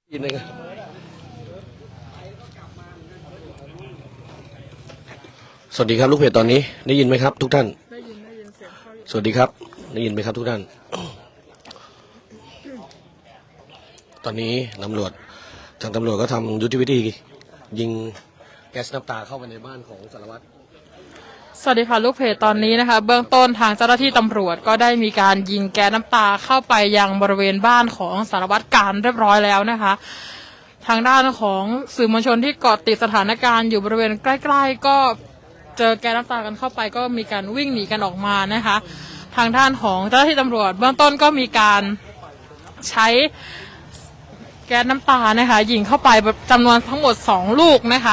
ยินเลยครับสวัสดีครับลูกเพจตอนนี้ได้ยินไหมครับทุกท่านได้ยินเสียงสวัสดีครับได้ยินไหมครับทุกท่านตอนนี้ทางตำรวจก็ทำยุทธวิธียิงแก๊สน้ำตาเข้าไปในบ้านของสารวัตรสวัสดีค่ะลูกเพจตอนนี้นะคะเบื้องต้นทางเจ้าหน้าที่ตำรวจก็ได้มีการยิงแก๊สน้ำตาเข้าไปยังบริเวณบ้านของสารวัตรการเรียบร้อยแล้วนะคะทางด้านของสื่อมวลชนที่เกาะติดสถานการณ์อยู่บริเวณใกล้ๆก็เจอแก๊สน้ำตากันเข้าไปก็มีการวิ่งหนีกันออกมานะคะทางด้านของเจ้าหน้าที่ตำรวจเบื้องต้นก็มีการใช้แก๊สน้ำตานะคะยิงเข้าไปจำนวนทั้งหมด2 ลูกนะคะ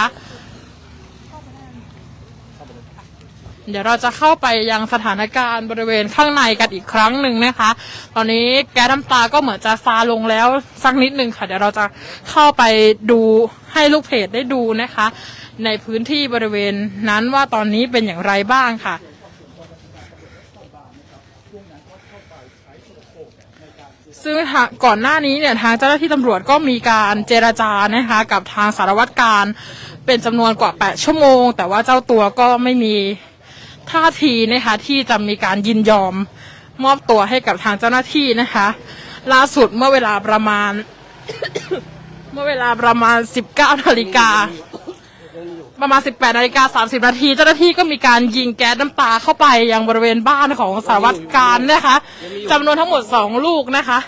เดี๋ยวเราจะเข้าไปยังสถานการณ์บริเวณข้างในกันอีกครั้งหนึ่งนะคะตอนนี้แก๊สน้ำตาก็เหมือนจะซาลงแล้วสักนิดนึงค่ะเดี๋ยวเราจะเข้าไปดูให้ลูกเพจได้ดูนะคะในพื้นที่บริเวณนั้นว่าตอนนี้เป็นอย่างไรบ้างค่ะซึ่งก่อนหน้านี้เนี่ยทางเจ้าหน้าที่ตำรวจก็มีการเจรจานะคะกับทางสารวัตรการเป็นจำนวนกว่า8 ชั่วโมงแต่ว่าเจ้าตัวก็ไม่มีท่าทีนะคะที่จะมีการยินยอมมอบตัวให้กับทางเจ้าหน้าที่นะคะล่าสุดเมื่อเวลาประมาณ 19 นาฬิกาประมาณ 18 นาฬิกา 30 นาทีเจ้าหน้าที่ก็มีการยิงแก๊สน้ำตาเข้าไปยังบริเวณบ้านของสารวัตรการนะคะจำนวนทั้งหมด2 ลูกนะคะ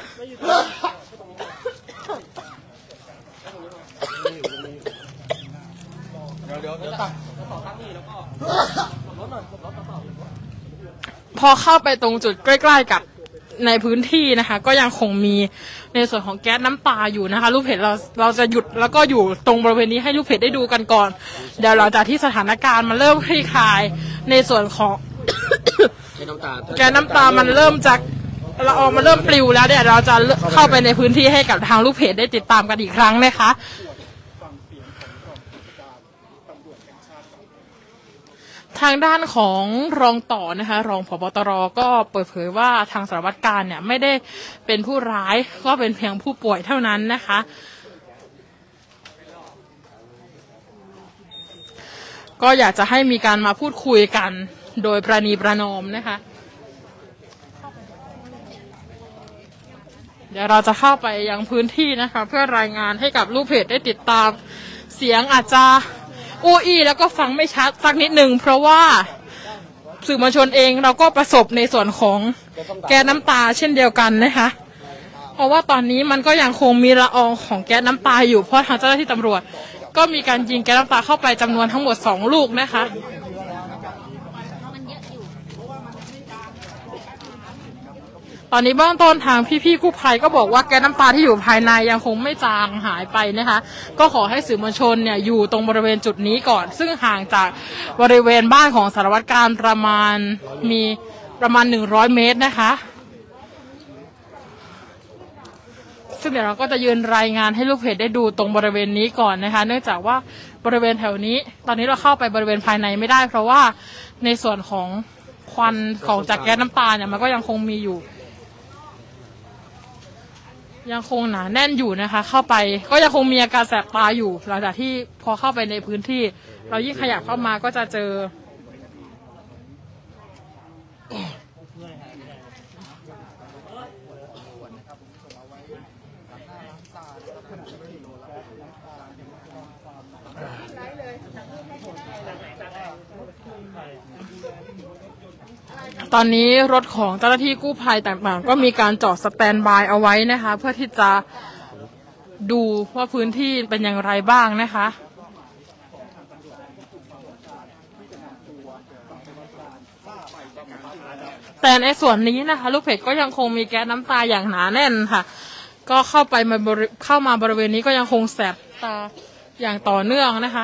พอเข้าไปตรงจุดใกล้ๆกับในพื้นที่นะคะก็ยังคงมีในส่วนของแก๊สน้ำตาอยู่นะคะลูกเพจเราจะหยุดแล้วก็อยู่ตรงบริเวณนี้ให้ลูกเพจได้ดูกันก่อนเดี๋ยวหลังจากที่สถานการณ์มันเริ่มคลี่คลายในส่วนของ แก๊สน้ำตามันเริ่มจากละอองมันเริ่มปลิวแล้วเดี๋ยวเราจะเข้าไปในพื้นที่ให้กับทางลูกเพจได้ติดตามกันอีกครั้งนะคะทางด้านของรองต่อนะคะรองผบ.ตร.ก็เปิดเผยว่าทางสารวัตรการเนี่ยไม่ได้เป็นผู้ร้ายก็เป็นเพียงผู้ป่วยเท่านั้นนะคะก็อยากจะให้มีการมาพูดคุยกันโดยประนีประนอมนะคะเดี๋ยวเราจะเข้าไปยังพื้นที่นะคะเพื่อรายงานให้กับลูกเพจได้ติดตามเสียงอาจจะอู้อี้แล้วก็ฟังไม่ชัดสักนิดหนึ่งเพราะว่าสื่อมวลชนเองเราก็ประสบในส่วนของแก๊สน้ำตาเช่นเดียวกันนะคะเพราะว่าตอนนี้มันก็ยังคงมีละอองของแก๊สน้ำตาอยู่เพราะทางเจ้าหน้าที่ตำรวจก็มีการยิงแก๊สน้ำตาเข้าไปจำนวนทั้งหมด2 ลูกนะคะตอนนี้เบื้องต้นทางพี่ๆกู้ภัยก็บอกว่าแก๊สน้ำตาที่อยู่ภายในยังคงไม่จางหายไปนะคะก็ขอให้สื่อมวลชนเนี่ยอยู่ตรงบริเวณจุดนี้ก่อนซึ่งห่างจากบริเวณบ้านของสารวัตรการประมาณ100 เมตรนะคะซึ่งเดี๋ยวเราก็จะยืนรายงานให้ลูกเพจได้ดูตรงบริเวณนี้ก่อนนะคะเนื่องจากว่าบริเวณแถวนี้ตอนนี้เราเข้าไปบริเวณภายในไม่ได้เพราะว่าในส่วนของควันของจากแก๊สน้ำตาเนี่ยมันก็ยังคงมีอยู่ยังคงหนาแน่นอยู่นะคะเข้าไปก็ยังคงมีอาการแสบตาอยู่หลังจากที่พอเข้าไปในพื้นที่เรายิ่งขยับเข้ามาก็จะเจอตอนนี้รถของเจ้าหน้าที่กู้ภัยต่างๆก็มีการจอดสแตนบายเอาไว้นะคะเพื่อที่จะดูว่าพื้นที่เป็นอย่างไรบ้างนะคะแต่ในส่วนนี้นะคะลูกเพจก็ยังคงมีแก๊สน้ำตาอย่างหนาแน่นค่ะก็เข้ามาบริเวณนี้ก็ยังคงแสบตาอย่างต่อเนื่องนะคะ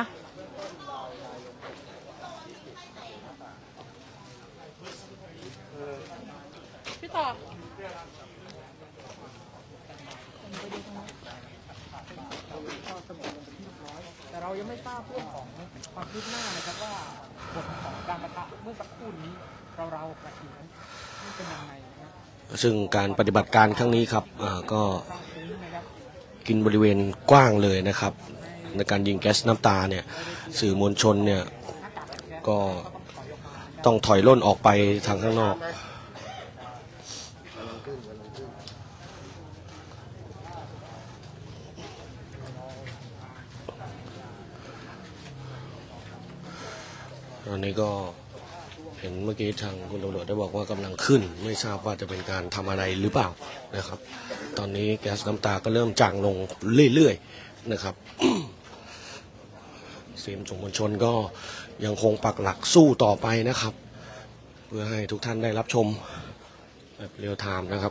แต่เรายังไม่ทราบเรื่องของความคืบหน้านะครับว่าผลของการปะทะเมื่อสักครู่นี้เรากระถิ่นเป็นยังไงนะครับซึ่งการปฏิบัติการครั้งนี้ครับก็กินบริเวณกว้างเลยนะครับในการยิงแก๊สน้ำตาเนี่ยสื่อมวลชนเนี่ยก็ต้องถอยร่นออกไปทางข้างนอกตอนนี้ก็เห็นเมื่อกี้ทางคุณตำรวจได้บอกว่ากำลังขึ้นไม่ทราบว่าจะเป็นการทำอะไรหรือเปล่านะครับตอนนี้แก๊สน้ำตาก็เริ่มจางลงเรื่อยๆนะครับ สื่อมวลชนก็ยังคงปักหลักสู้ต่อไปนะครับเพื่อให้ทุกท่านได้รับชมแบบเรียลไทม์นะครับ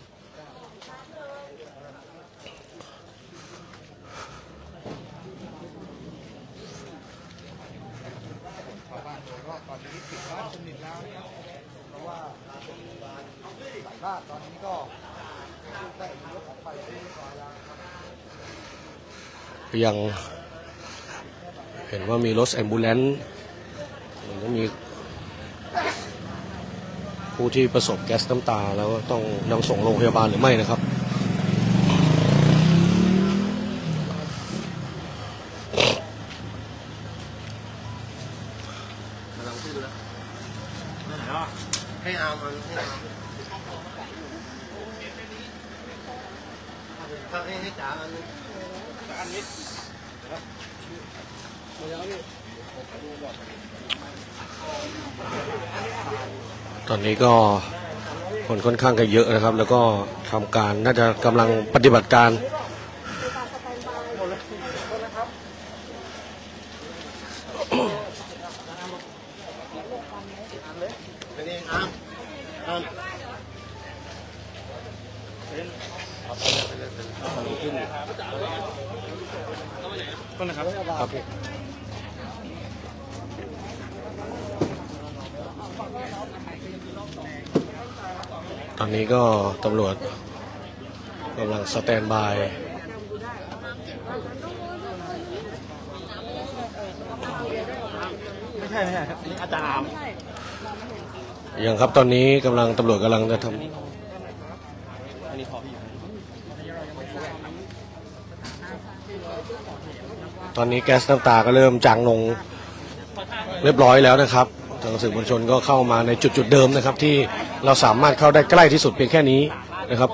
ยังเห็นว่ามีรถแอมบูเลนซ์แล้วมีผู้ที่ประสบแก๊สน้ำตาแล้วต้องนำส่งโรงพยาบาลหรือไม่นะครับให้เอามันให้จ๋าอันนี้ตอนนี้ก็คนค่อนข้างกันเยอะนะครับแล้วก็ทำการน่าจะกำลังปฏิบัติการครับตอนนี้ก็ตำรวจกำลังสแตนบายไม่ใช่ครับนี่อาจารย์ยังครับตอนนี้ตำรวจกำลังจะทำตอนนี้แก๊สน้ำตาก็เริ่มจางลงเรียบร้อยแล้วนะครับทางสื่อมวลชนก็เข้ามาในจุดเดิมนะครับที่เราสามารถเข้าได้ใกล้ที่สุดเพียงแค่นี้นะครับ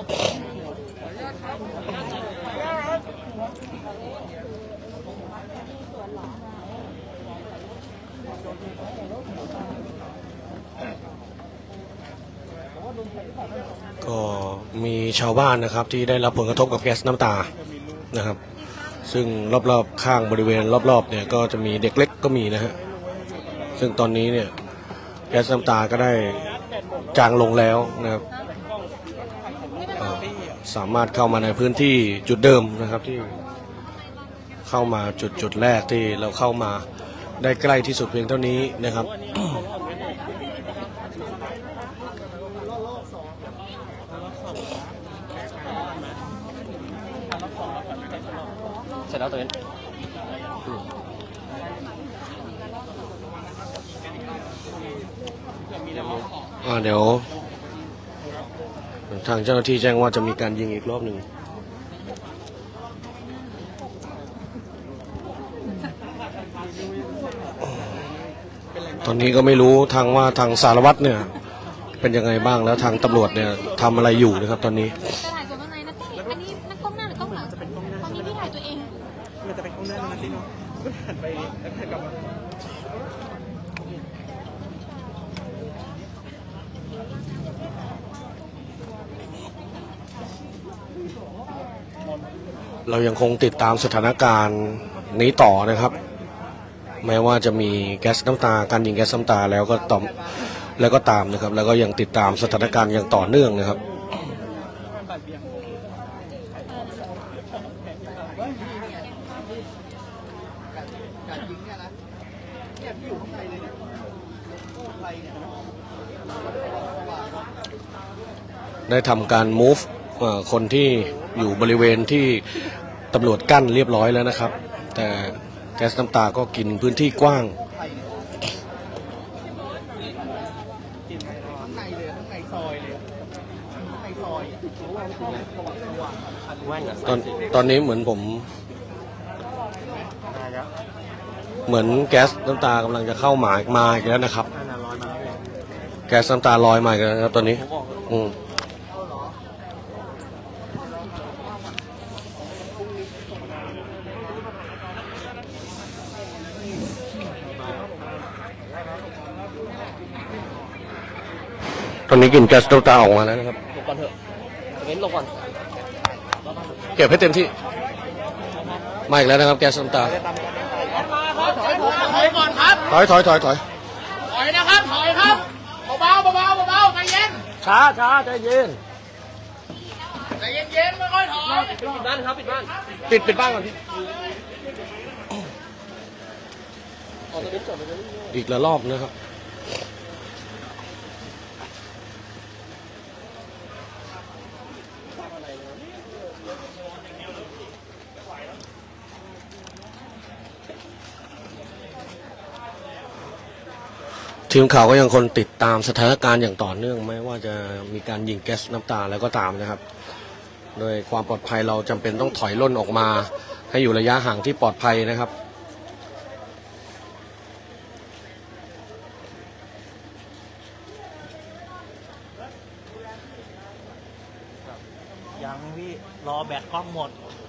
ก็มีชาวบ้านนะครับที่ได้รับผลกระทบกับแก๊สน้ำตานะครับซึ่งรอบๆข้างบริเวณรอบๆเนี่ยก็จะมีเด็กเล็กก็มีนะฮะซึ่งตอนนี้เนี่ยแก๊สน้ำตาก็ได้จางลงแล้วนะครับสามารถเข้ามาในพื้นที่จุดเดิมนะครับที่เข้ามาจุดแรกที่เราเข้ามาได้ใกล้ที่สุดเพียงเท่านี้นะครับเสร็จแล้วตัวนี้เดี๋ยวทางเจ้าหน้าที่แจ้งว่าจะมีการยิงอีกรอบหนึ่งตอนนี้ก็ไม่รู้ว่าทางสารวัตรเนี่ยเป็นยังไงบ้างแล้วทางตำรวจเนี่ยทำอะไรอยู่นะครับตอนนี้ถ่ายตัวข้างในนะตี้อันนี้นักกล้องหน้าหรือกล้องหลังจะเป็นกล้องหน้าตอนนี้พี่ถ่ายตัวเองมันจะเป็นกล้องหน้านะตี้เนาะหันไปแล้วหันกลับมาเรายังคงติดตามสถานการณ์นี้ต่อนะครับแม้ว่าจะมีแก๊สน้ำตาการยิงแก๊สน้ำตาแล้วก็ตามนะครับแล้วก็ยังติดตามสถานการณ์อย่างต่อเนื่องนะครับได้ทำการ move คนที่อยู่บริเวณที่ตำรวจกั้นเรียบร้อยแล้วนะครับแต่แก๊สน้ำตาก็กินพื้นที่กว้างตอนนี้เหมือนผม เหมือนแก๊สน้ำตากำลังจะเข้ามาอีกแล้วนะครับ แก๊สน้ำตาลอยมาอีกแล้วนะครับตอนนี้ตอนนี้กลิ่นแก๊สน้ำตาออกมาแล้วนะครับก่อนเถอะเว้นลงก่อนเก็บให้เต็มที่มาอีกแล้วนะครับแก๊สน้ำตาถอยก่อนครับถอยนะครับถอยครับเบาใจเย็นช้าใจเย็นไม่ค่อยถอยปิดบ้านครับปิดบ้านปิดบ้านก่อนพี่อีกละรอบนะครับทีมข่าวก็ยังคงติดตามสถานการณ์อย่างต่อเนื่องไม่ว่าจะมีการยิงแก๊สน้ำตาแล้วก็ตามนะครับโดยความปลอดภัยเราจำเป็นต้องถอยร่นออกมาให้อยู่ระยะห่างที่ปลอดภัยนะครับยังพี่รอแบตกล้องหมด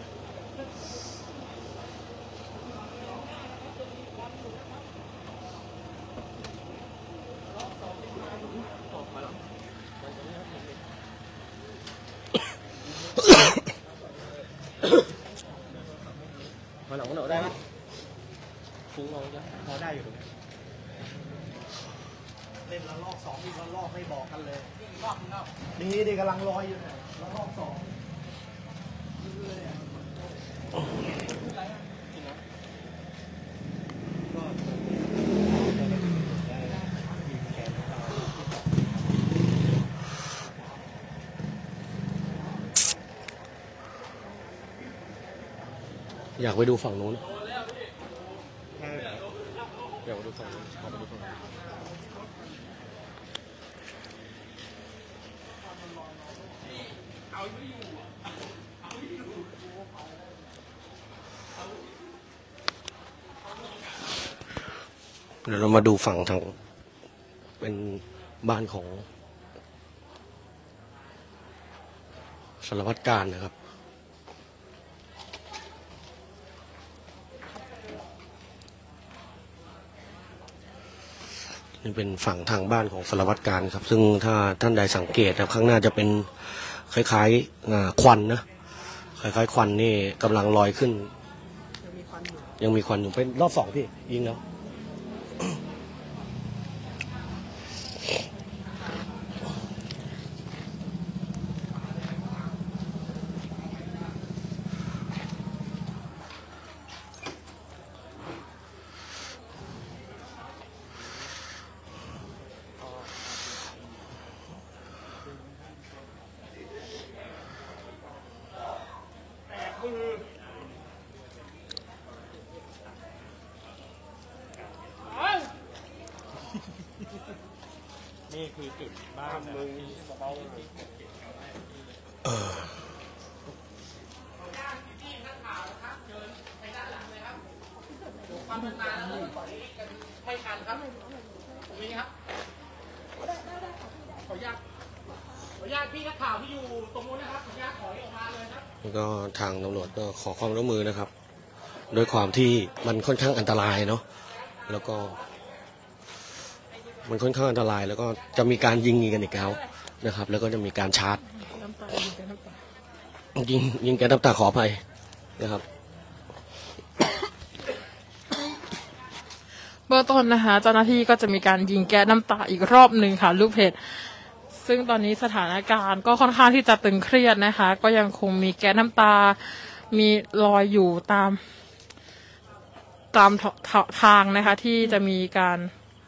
มาหลังได้ไหมฟุ้งเราจะพอได้อยู่เล่นละลอก2อีกละลอกไม่บอกกันเลยดีกำลังลอยอยู่เนี่ยละลอก2 อยากไปดูฝั่งนู้นอยากไปดูฝั่งนู้นขอไปดูฝั่งนู้นเดี๋ยวเรามาดูฝั่งทางเป็นบ้านของสารวัตรการนะครับนี่เป็นฝั่งทางบ้านของสารวัตรการครับซึ่งถ้าท่านใดสังเกตนะข้างหน้าจะเป็นคล้ายๆควันนะคล้ายๆควันนี่กำลังลอยขึ้นยังมีควันอยู่เป็นรอบ2พี่ยิงแล้วนี่คือจุดบ้านมึงเบาไม่ทันครับมีครับขออนุญาตพี่นักข่าวที่อยู่ตรงนู้นนะครับขออนุญาตถอยออกมาเลยครับแล้วก็ทางตำรวจก็ขอความร่วมมือนะครับโดยความที่มันค่อนข้างอันตรายเนาะแล้วก็มันค่อนข้างอันตรายแล้วก็จะมีการยิงกันอีกแล้วนะครับแล้วก็จะมีการชาร์จยิงแก๊สน้ำตาขออภัยนะครับเบื้องต้นนะคะเจ้าหน้าที่ก็จะมีการยิงแก๊สน้ำตาอีกรอบหนึ่งค่ะลูกเพจซึ่งตอนนี้สถานการณ์ก็ค่อนข้างที่จะตึงเครียดนะคะก็ยังคงมีแก๊สน้ำตามีลอยอยู่ตามทางนะคะที่จะมีการ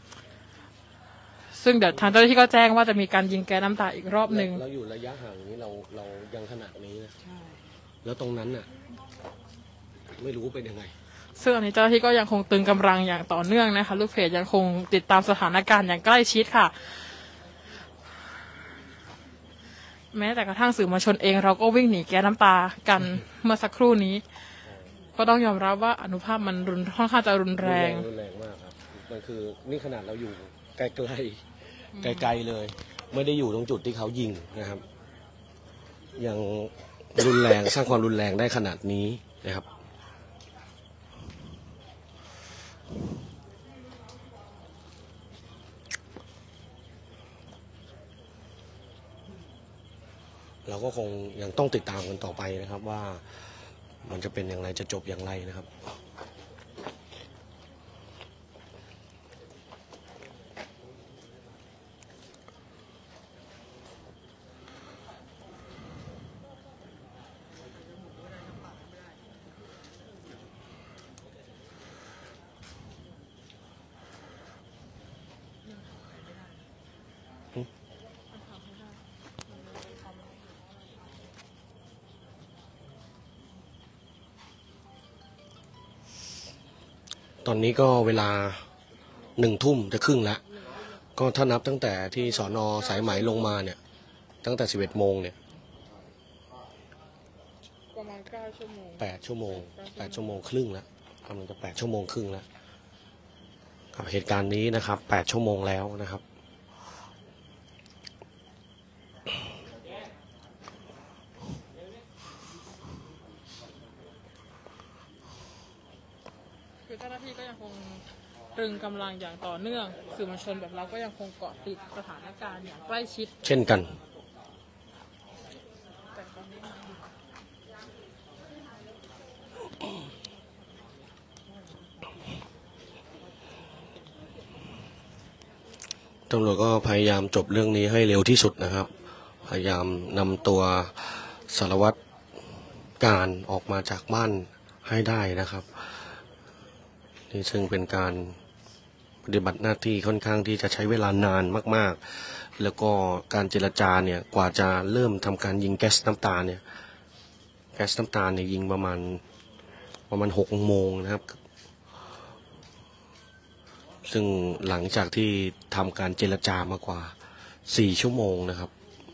ซึ่งเดี๋ยวทางเจ้าหน้าที่ก็แจ้งว่าจะมีการยิงแก๊สน้ำตาอีกรอบหนึ่งเราอยู่ระยะห่างนี้เรายังขนาดนี้นะแล้วตรงนั้นน่ะไม่รู้เป็นยังไงซึ่งอันนี้เจ้าหน้าที่ก็ยังคงตึงกำลังอย่างต่อเนื่องนะคะลูกเพจยังคงติดตามสถานการณ์อย่างใกล้ชิดค่ะแม้แต่กระทั่งสื่อมวลชนเองเราก็วิ่งหนีแก๊สน้ำตากันเมื่อสักครู่นี้ก็ต้องยอมรับว่าอนุภาพมันค่อนข้างจะรุนแรงรุนแรงมากครับมันคือนี่ขนาดเราอยู่ไกลๆไกลๆเลยไม่ได้อยู่ตรงจุดที่เขายิงนะครับยังรุนแรงสร้างความรุนแรงได้ขนาดนี้นะครับเราก็คงยังต้องติดตามกันต่อไปนะครับว่ามันจะเป็นอย่างไรจะจบอย่างไรนะครับตอนนี้ก็เวลา1 ทุ่มจะครึ่งแล้วก็ถ้านับตั้งแต่ที่สน.สายไหมลงมาเนี่ยตั้งแต่11 โมงเนี่ยประมาณ9 ชั่วโมง 8 ชั่วโมง8 ชั่วโมงครึ่งแล้วกำลังจะ8 ชั่วโมงครึ่งแล้วกับเหตุการณ์นี้นะครับ8 ชั่วโมงแล้วนะครับคือเจ้าหน้าที่ก็ยังคงตรึงกำลังอย่างต่อเนื่องสื่อมวลชนแบบเราก็ยังคงเกาะติดสถานการณ์อย่างใกล้ชิดเช่นกันตำรวจก็พยายามจบเรื่องนี้ให้เร็วที่สุดนะครับพยายามนำตัวสารวัตรการออกมาจากบ้านให้ได้นะครับนี่ซึ่งเป็นการปฏิบัติหน้าที่ค่อนข้างที่จะใช้เวลานานมากๆแล้วก็การเจรจาเนี่ยกว่าจะเริ่มทำการยิงแก๊สน้ำตาเนี่ยแก๊สน้ำตาเนี่ยยิงประมาณ6 โมงนะครับซึ่งหลังจากที่ทำการเจรจามากว่า4 ชั่วโมงนะครับ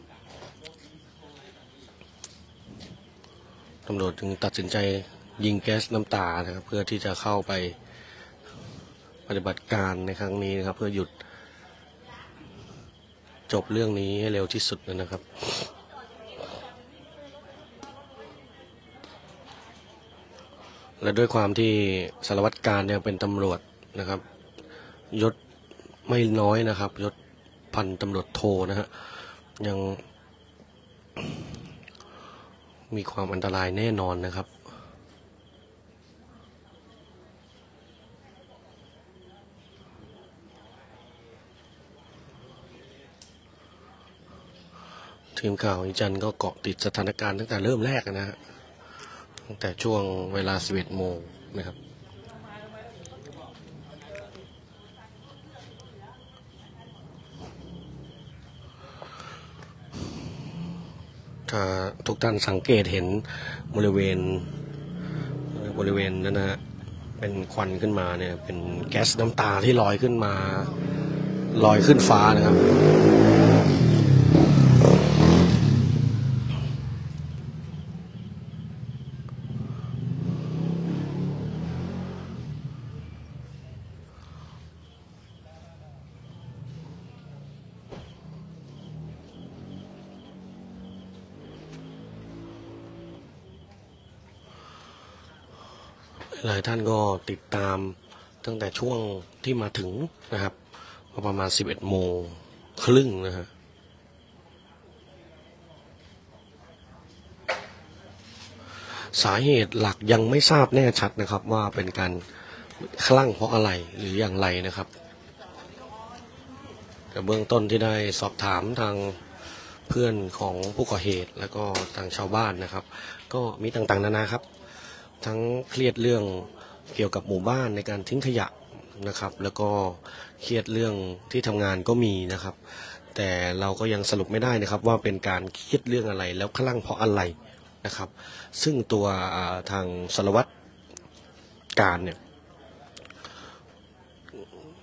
ตำรวจจึงตัดสินใจยิงแก๊สน้ำตานะครับเพื่อที่จะเข้าไปปฏิบัติการในครั้งนี้นะครับเพื่อหยุดจบเรื่องนี้ให้เร็วที่สุดนะครับและด้วยความที่สารวัตรการเนี่ยเป็นตำรวจนะครับยศไม่น้อยนะครับยศพันตำรวจโทนะฮะยังมีความอันตรายแน่นอนนะครับทีมข่าวอีจันก็เกาะติดสถานการณ์ตั้งแต่เริ่มแรกนะฮะตั้งแต่ช่วงเวลา11 โมงนะครับถ้าทุกท่านสังเกตเห็นบริเวณนั้นนะฮะเป็นควันขึ้นมาเนี่ยเป็นแก๊สน้ำตาที่ลอยขึ้นมาลอยขึ้นฟ้านะครับหลายท่านก็ติดตามตั้งแต่ช่วงที่มาถึงนะครับประมาณ11 โมงครึ่งนะฮะสาเหตุหลักยังไม่ทราบแน่ชัดนะครับว่าเป็นการคลั่งเพราะอะไรหรืออย่างไรนะครับแต่เบื้องต้นที่ได้สอบถามทางเพื่อนของผู้ก่อเหตุแล้วก็ทางชาวบ้านนะครับก็มีต่างๆนานาครับทั้งเครียดเรื่องเกี่ยวกับหมู่บ้านในการทิ้งขยะนะครับแล้วก็เครียดเรื่องที่ทำงานก็มีนะครับแต่เราก็ยังสรุปไม่ได้นะครับว่าเป็นการเครียดเรื่องอะไรแล้วคลั่งเพราะอะไรนะครับซึ่งตัวทางสารวัตรการเนี่ย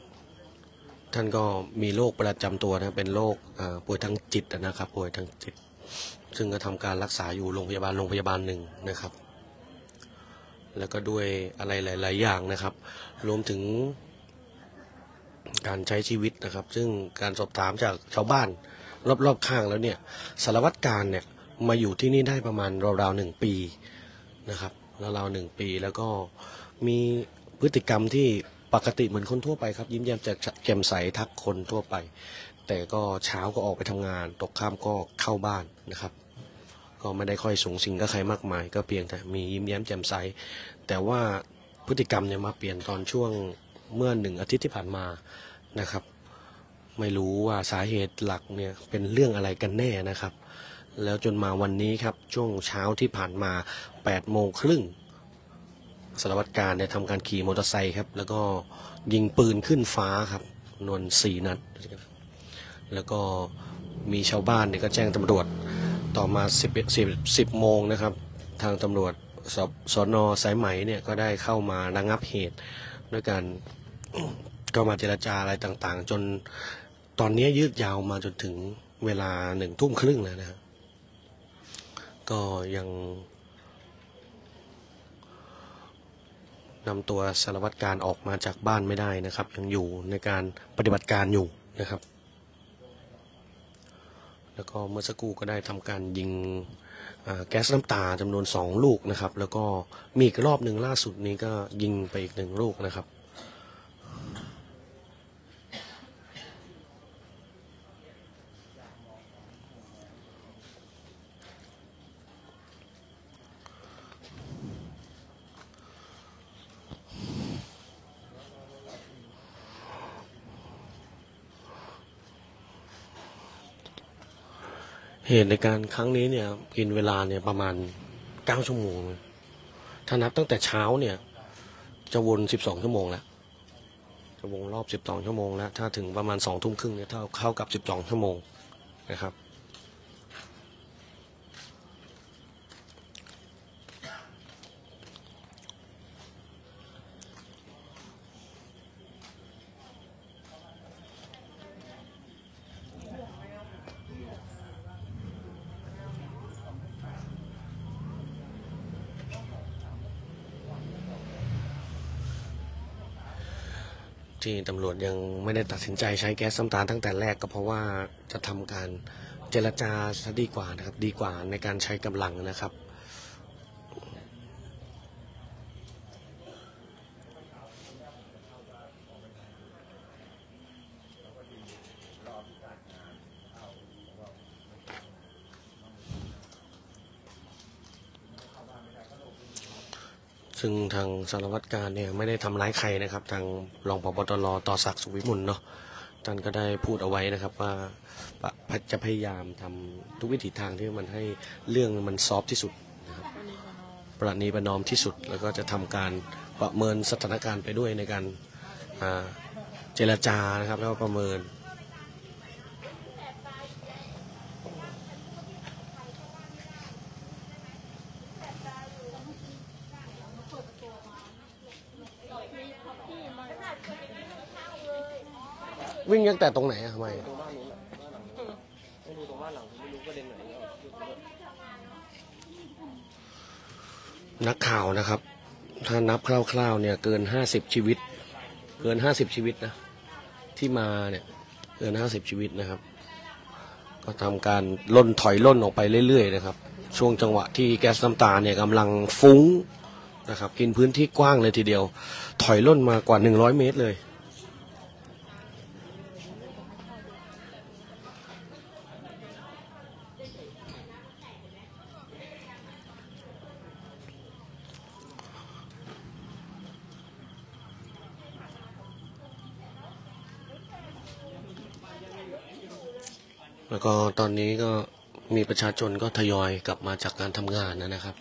ท่านก็มีโรคประจำตัวนะเป็นโรคป่วยทางจิตนะครับป่วยทางจิตซึ่งก็ทำการรักษาอยู่โรงพยาบาลหนึ่งนะครับ แล้วก็ด้วยอะไรหลายๆอย่างนะครับรวมถึงการใช้ชีวิตนะครับซึ่งการสอบถามจากชาวบ้านรอบๆข้างแล้วเนี่ยสารวัตรการเนี่ยมาอยู่ที่นี่ได้ประมาณราวๆ1 ปีนะครับราวๆ1 ปีแล้วก็มีพฤติกรรมที่ปกติเหมือนคนทั่วไปครับยิ้มแย้มแจ่มใสทักคนทั่วไปแต่ก็เช้าก็ออกไปทำงานตกค่ำก็เข้าบ้านนะครับก็ไม่ได้ค่อยสูงสิงกับใครมากมายก็เพียงแต่มียิ้มแย้มแจ่มใสแต่ว่าพฤติกรรมเนี่ยมาเปลี่ยนตอนช่วงเมื่อ1 อาทิตย์ที่ผ่านมานะครับไม่รู้ว่าสาเหตุหลักเนี่ยเป็นเรื่องอะไรกันแน่นะครับแล้วจนมาวันนี้ครับช่วงเช้าที่ผ่านมา8 โมงครึ่งสารวัตรการได้ทำการขี่มอเตอร์ไซค์ครับแล้วก็ยิงปืนขึ้นฟ้าครับนวน4 นัดแล้วก็มีชาวบ้านเนี่ยก็แจ้งตำรวจต่อมา10 โมงนะครับทางตำรวจสน.สายไหมเนี่ยก็ได้เข้ามาระงับเหตุด้วยการก็มาเจรจาอะไรต่างๆจนตอนนี้ยืดยาวมาจนถึงเวลา1 ทุ่มครึ่งแล้วนะครับก็ยังนำตัวสารวัตรการออกมาจากบ้านไม่ได้นะครับยังอยู่ในการปฏิบัติการอยู่นะครับแล้วก็เมื่อสักครู่ก็ได้ทำการยิงแก๊สน้ำตาจำนวน2 ลูกนะครับแล้วก็มีอีกรอบหนึ่งล่าสุดนี้ก็ยิงไปอีก1 ลูกนะครับเหตุในการครั้งนี้เนี่ยกินเวลาเนี่ยประมาณ9 ชั่วโมงถ้านับตั้งแต่เช้าเนี่ยจะวน12 ชั่วโมงแล้วจะวงรอบ12 ชั่วโมงแล้วถ้าถึงประมาณ2 ทุ่มครึ่งเนี่ยเท่ากับ12 ชั่วโมงนะครับที่ตำรวจยังไม่ได้ตัดสินใจใช้แก๊สน้ำตาตั้งแต่แรกก็เพราะว่าจะทำการเจรจาซะดีกว่านะครับดีกว่าในการใช้กำลังนะครับซึ่งทางสารวัตรการเนี่ยไม่ได้ทำร้ายใครนะครับทางรองผบ.ตร.ต่อศักดิ์สุขวิมลเนาะท่านก็ได้พูดเอาไว้นะครับว่าจะพยายามทำทุกวิถีทางที่มันให้เรื่องมันซอฟที่สุดนะครับประนีประนอมที่สุดแล้วก็จะทำการประเมินสถานการณ์ไปด้วยในการเจรจานะครับแล้วก็ประเมินวิ่งตั้งแต่ตรงไหนอะทำไมตรงบ้านนู้นไม่รู้ตรงบ้านหลังไม่รู้ประเด็นไหนนักข่าวนะครับถ้านับคร่าวๆเนี่ยเกิน50 ชีวิตเกิน50 ชีวิตนะที่มาเนี่ยเกิน50 ชีวิตนะครับก็ทำการถอยล่นออกไปเรื่อยๆนะครับช่วงจังหวะที่แก๊สน้ำตาเนี่ยกำลังฟุ้งนะครับกินพื้นที่กว้างเลยทีเดียวถอยล่นมากว่า100 เมตรเลยแล้วก็ตอนนี้ก็มีประชาชนก็ทยอยกลับมาจากการทำงานนะครับ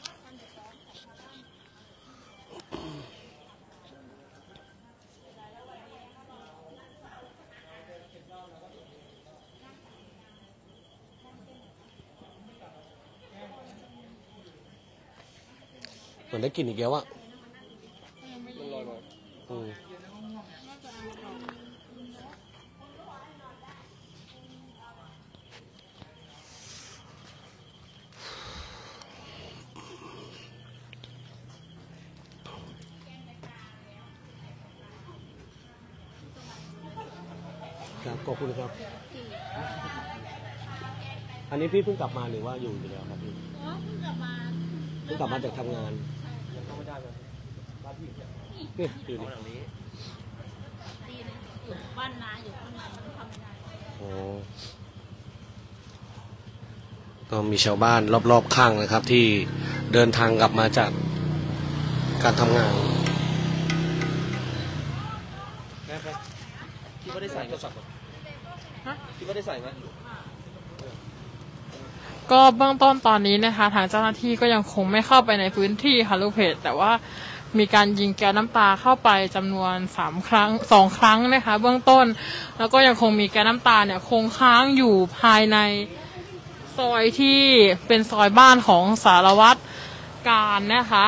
เหมือนได้กินอีกแล้วอะครับขอบคุณครับ อันนี้พี่เพิ่งกลับมาหรือว่าอยู่แล้วครับพี่เพิ่งกลับมาจากทำงานนี่อยู่นี่บ้านนาอยู่ข้างในมันทำไม่ได้โอ้ก็มีชาวบ้านรอบๆข้างนะครับ ที่เดินทางกลับมาจากการทำงานคิดว่าได้ใส่ก็สับคิดว่าได้ใส่ไหมก็เบื้องต้นตอนนี้นะคะทางเจ้าหน้าที่ก็ยังคงไม่เข้าไปในพื้นที่ค่ะลูกเพจแต่ว่ามีการยิงแก๊สน้ำตาเข้าไปจำนวน2 ครั้งนะคะเบื้องต้นแล้วก็ยังคงมีแก๊สน้ำตาเนี่ยคงค้างอยู่ภายในซอยที่เป็นซอยบ้านของสารวัตรการนะคะ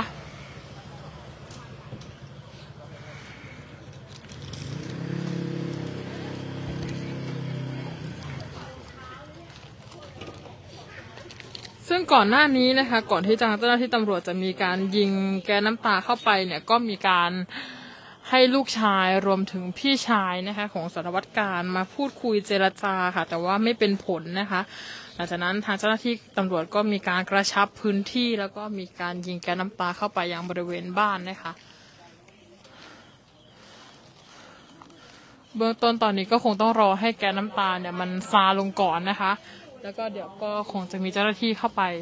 ซึ่งก่อนหน้านี้นะคะก่อนที่เจ้าหน้าที่ตำรวจจะมีการยิงแก๊สน้ำตาเข้าไปเนี่ยก็มีการให้ลูกชายรวมถึงพี่ชายนะคะของสารวัตรการมาพูดคุยเจรจาค่ะแต่ว่าไม่เป็นผลนะคะหลังจากนั้นทางเจ้าหน้าที่ตำรวจก็มีการกระชับพื้นที่แล้วก็มีการยิงแก๊สน้ำตาเข้าไปยังบริเวณบ้านนะคะเบื้องต้นตอนนี้ก็คงต้องรอให้แก๊สน้ำตาเนี่ยมันซาลงก่อนนะคะแล้วก็เดี๋ยวก็คงจะมีเจ้าหน้าที่เข้าไป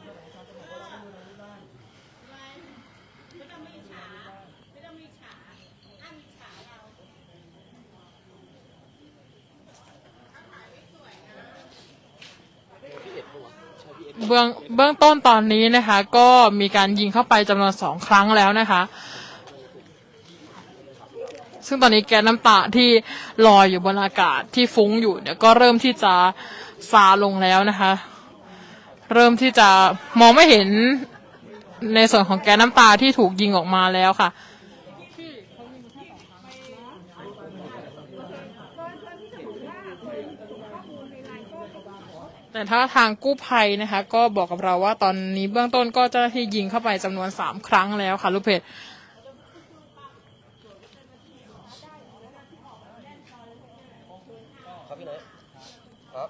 เบื้องต้นตอนนี้นะคะก็มีการยิงเข้าไปจำนวน2 ครั้งแล้วนะคะซึ่งตอนนี้แก๊สน้ำตาที่ลอยอยู่บนอากาศที่ฟุ้งอยู่เนี่ยก็เริ่มที่จะซาลงแล้วนะคะเริ่มที่จะมองไม่เห็นในส่วนของแก๊สน้ำตาที่ถูกยิงออกมาแล้วค่ะแต่ถ้าทางกู้ภัยนะคะก็บอกกับเราว่าตอนนี้เบื้องต้นก็เจ้าหน้าที่ยิงเข้าไปจำนวน3 ครั้งแล้วค่ะลูกเพจครับพี่น้อยครับ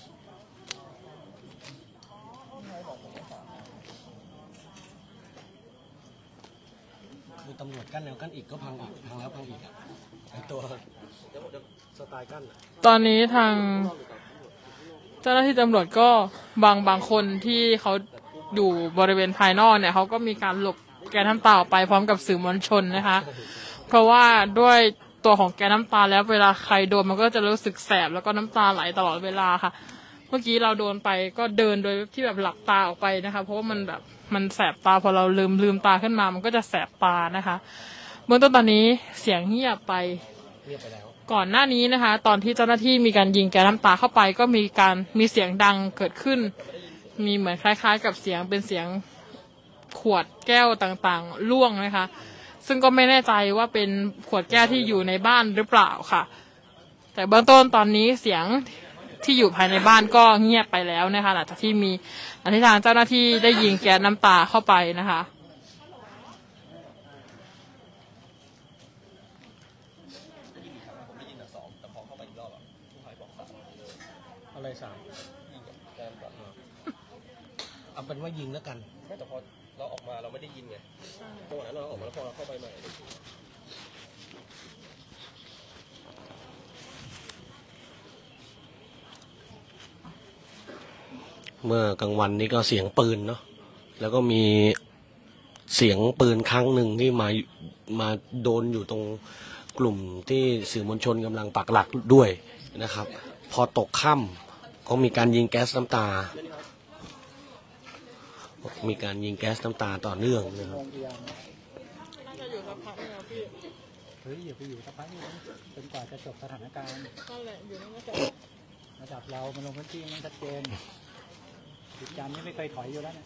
ดูตำรวจกั้นแล้วกั้นอีกก็พังอีกพังแล้วพังอีกไอตัวสไตล์กั้นตอนนี้ทางเจ้าหน้าที่ตำรวจก็บางคนที่เขาอยู่บริเวณภายนอกเนี่ยเขาก็มีการหลบแก๊สน้ำตาออกไปพร้อมกับสื่อมวลชนนะคะเพราะว่าด้วยตัวของแก๊สน้ำตาแล้วเวลาใครโดนมันก็จะรู้สึกแสบแล้วก็น้ำตาไหลตลอดเวลาค่ะเมื่อกี้เราโดนไปก็เดินโดยที่แบบหลับตาออกไปนะคะเพราะว่ามันแสบตาพอเราลืมตาขึ้นมามันก็จะแสบตานะคะเบื้องต้นตอนนี้เสียงเงียบไปแล้วก่อนหน้านี้นะคะตอนที่เจ้าหน้าที่มีการยิงแก๊สน้ำตาเข้าไปก็มีเสียงดังเกิดขึ้นมีเหมือนคล้ายๆกับเสียงเป็นเสียงขวดแก้วต่างๆร่วงนะคะซึ่งก็ไม่แน่ใจว่าเป็นขวดแก้วที่อยู่ในบ้านหรือเปล่าค่ะแต่เบื้องต้นตอนนี้เสียงที่อยู่ภายในบ้านก็เงียบไปแล้วนะคะหลังจากที่ทางเจ้าหน้าที่ได้ยิงแก๊สน้ำตาเข้าไปนะคะอะไรสามเอาเป็นว่ายิงแล้วกันแต่พอเราออกมาเราไม่ได้ยินไงตรงนั้นเราออกมาแล้วพอเราเข้าไปใหม่เมื่อกลางวันนี้ก็เสียงปืนเนาะแล้วก็มีเสียงปืนครั้งหนึ่งที่มาโดนอยู่ตรงกลุ่มที่สื่อมวลชนกำลังปักหลักด้วยนะครับพอตกค่ำก็มีการยิงแก๊สน้ำตาต่อเนื่องนะครับเฮ้ยอย่าไปอยู่สักพักนึงจนกว่าจะจบสถานการณ์ระดับเรามันลงพื้นที่มันชัดเจนจิตใจนี่ไม่เคยถอยอยู่แล้วเนี่ย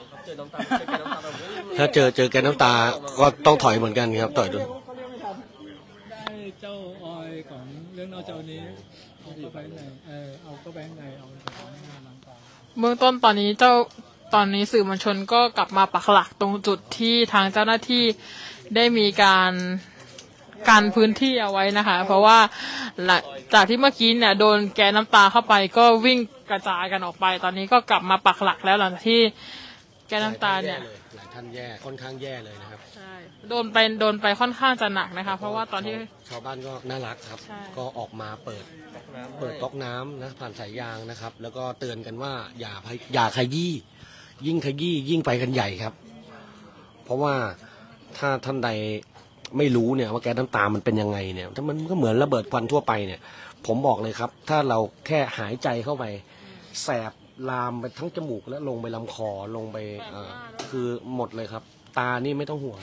ถ้าเจอแก๊สน้ำตาก็ต้องถอยเหมือนกันครับถอยด้วยได้เจ้าออยของเรื่องนอกเจ้านี้เอาอยู่ไปไหนเอาก็แบงค์ไหนเอาไปหน้าหลังตาเบื้องต้นตอนนี้สื่อมวลชนก็กลับมาปักหลักตรงจุดที่ทางเจ้าหน้าที่ได้มีการกันพื้นที่เอาไว้นะคะเพราะว่าจากที่เมื่อกี้เนี่ยโดนแก๊สน้ำตาเข้าไปก็วิ่งกระจายกันออกไปตอนนี้ก็กลับมาปักหลักแล้วหลังจากที่แก๊สน้ำตาเนี่ยหลายท่านแย่ค่อนข้างแย่เลยนะครับใช่โดนไปค่อนข้างจะหนักนะคะเพราะว่าตอนที่ชาวบ้านก็น่ารักครับก็ออกมาเปิดก๊อกน้ำนะผ่านสายยางนะครับแล้วก็เตือนกันว่าอย่าขยี้ยิ่งขยี้ยิ่งไปกันใหญ่ครับเพราะว่าถ้าท่านใดไม่รู้เนี่ยว่าแก๊สน้ำตามันเป็นยังไงเนี่ยถ้ามันก็เหมือนระเบิดควันทั่วไปเนี่ยผมบอกเลยครับถ้าเราแค่หายใจเข้าไปแสบลามไปทั้งจมูกและลงไปลำคอลงไปคือหมดเลยครับตานี่ไม่ต้องห่วง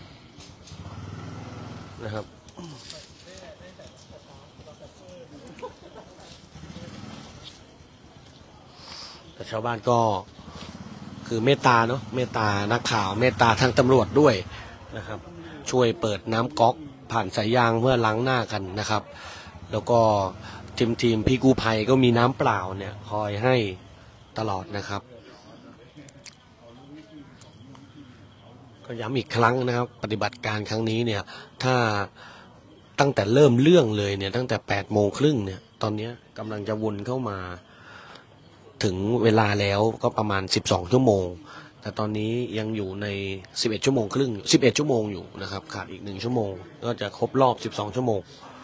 นะครับแต่ชาวบ้านก็คือเมตตาเนาะเมตตานักข่าวเมตตาทางตำรวจด้วยนะครับช่วยเปิดน้ำก๊อกผ่านสายยางเพื่อล้างหน้ากันนะครับแล้วก็ทีมพี่กู้ภัยก็มีน้ำเปล่าเนี่ยคอยให้ตลอดนะครับก็ย้ำอีกครั้งนะครับปฏิบัติการครั้งนี้เนี่ยถ้าตั้งแต่เริ่มเรื่องเลยเนี่ยตั้งแต่8:30เนี่ยตอนนี้กำลังจะวนเข้ามาถึงเวลาแล้วก็ประมาณ12ชั่วโมงแต่ตอนนี้ยังอยู่ใน11ชั่วโมงครึ่ง11ชั่วโมงอยู่นะครับขาดอีก1ชั่วโมงก็จะครบรอบ12ชั่วโมง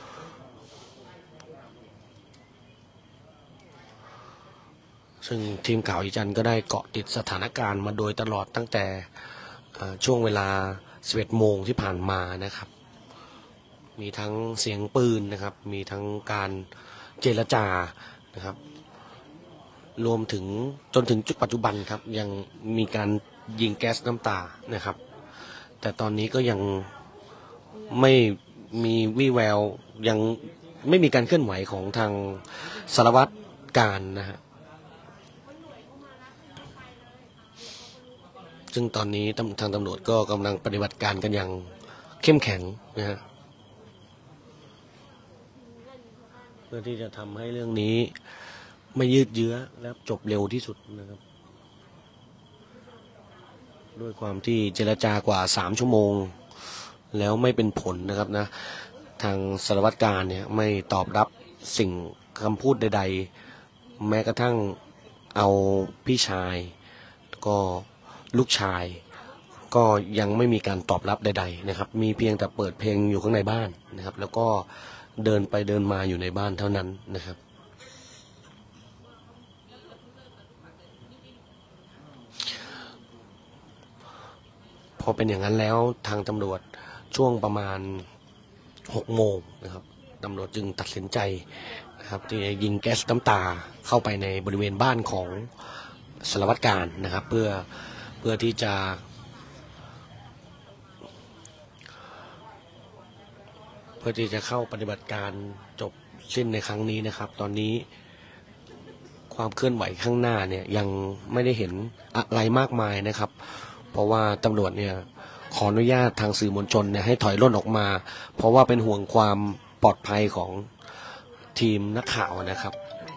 ซึ่งทีมข่าวอีจันก็ได้เกาะติดสถานการณ์มาโดยตลอดตั้งแต่ช่วงเวลา11โมงที่ผ่านมานะครับมีทั้งเสียงปืนนะครับมีทั้งการเจรจานะครับรวมถึงจนถึงจุดปัจจุบันครับยังมีการยิงแก๊สน้ำตานะครับแต่ตอนนี้ก็ยังไม่มีวี่แววยังไม่มีการเคลื่อนไหวของทางสารวัตรการนะฮะซึ่งตอนนี้ทางตำรวจก็กำลังปฏิบัติการกันอย่างเข้มแข็งนะฮะเพื่อที่จะทำให้เรื่องนี้ไม่ยืดเยื้อและจบเร็วที่สุดนะครับด้วยความที่เจรจากว่า3ชั่วโมงแล้วไม่เป็นผลนะครับนะทางสารวัตรการเนี่ยไม่ตอบรับสิ่งคำพูดใดๆแม้กระทั่งเอาพี่ชายก็ลูกชายก็ยังไม่มีการตอบรับใดๆนะครับมีเพียงแต่เปิดเพลงอยู่ข้างในบ้านนะครับแล้วก็เดินไปเดินมาอยู่ในบ้านเท่านั้นนะครับพอเป็นอย่างนั้นแล้วทางตำรวจช่วงประมาณ6โมงนะครับตำรวจจึงตัดสินใจนะครับที่จะยิงแก๊สน้ำตาเข้าไปในบริเวณบ้านของสารวัตรการนะครับเพื่อที่จะเข้าปฏิบัติการจบสิ้นในครั้งนี้นะครับตอนนี้ความเคลื่อนไหวข้างหน้าเนี่ยยังไม่ได้เห็นอะไรมากมายนะครับเพราะว่าตำรวจเนี่ยขออนุญาตทางสื่อมวลชนเนี่ยให้ถอยร่นออกมาเพราะว่าเป็นห่วงความปลอดภัยของทีมนักข่าวนะครับ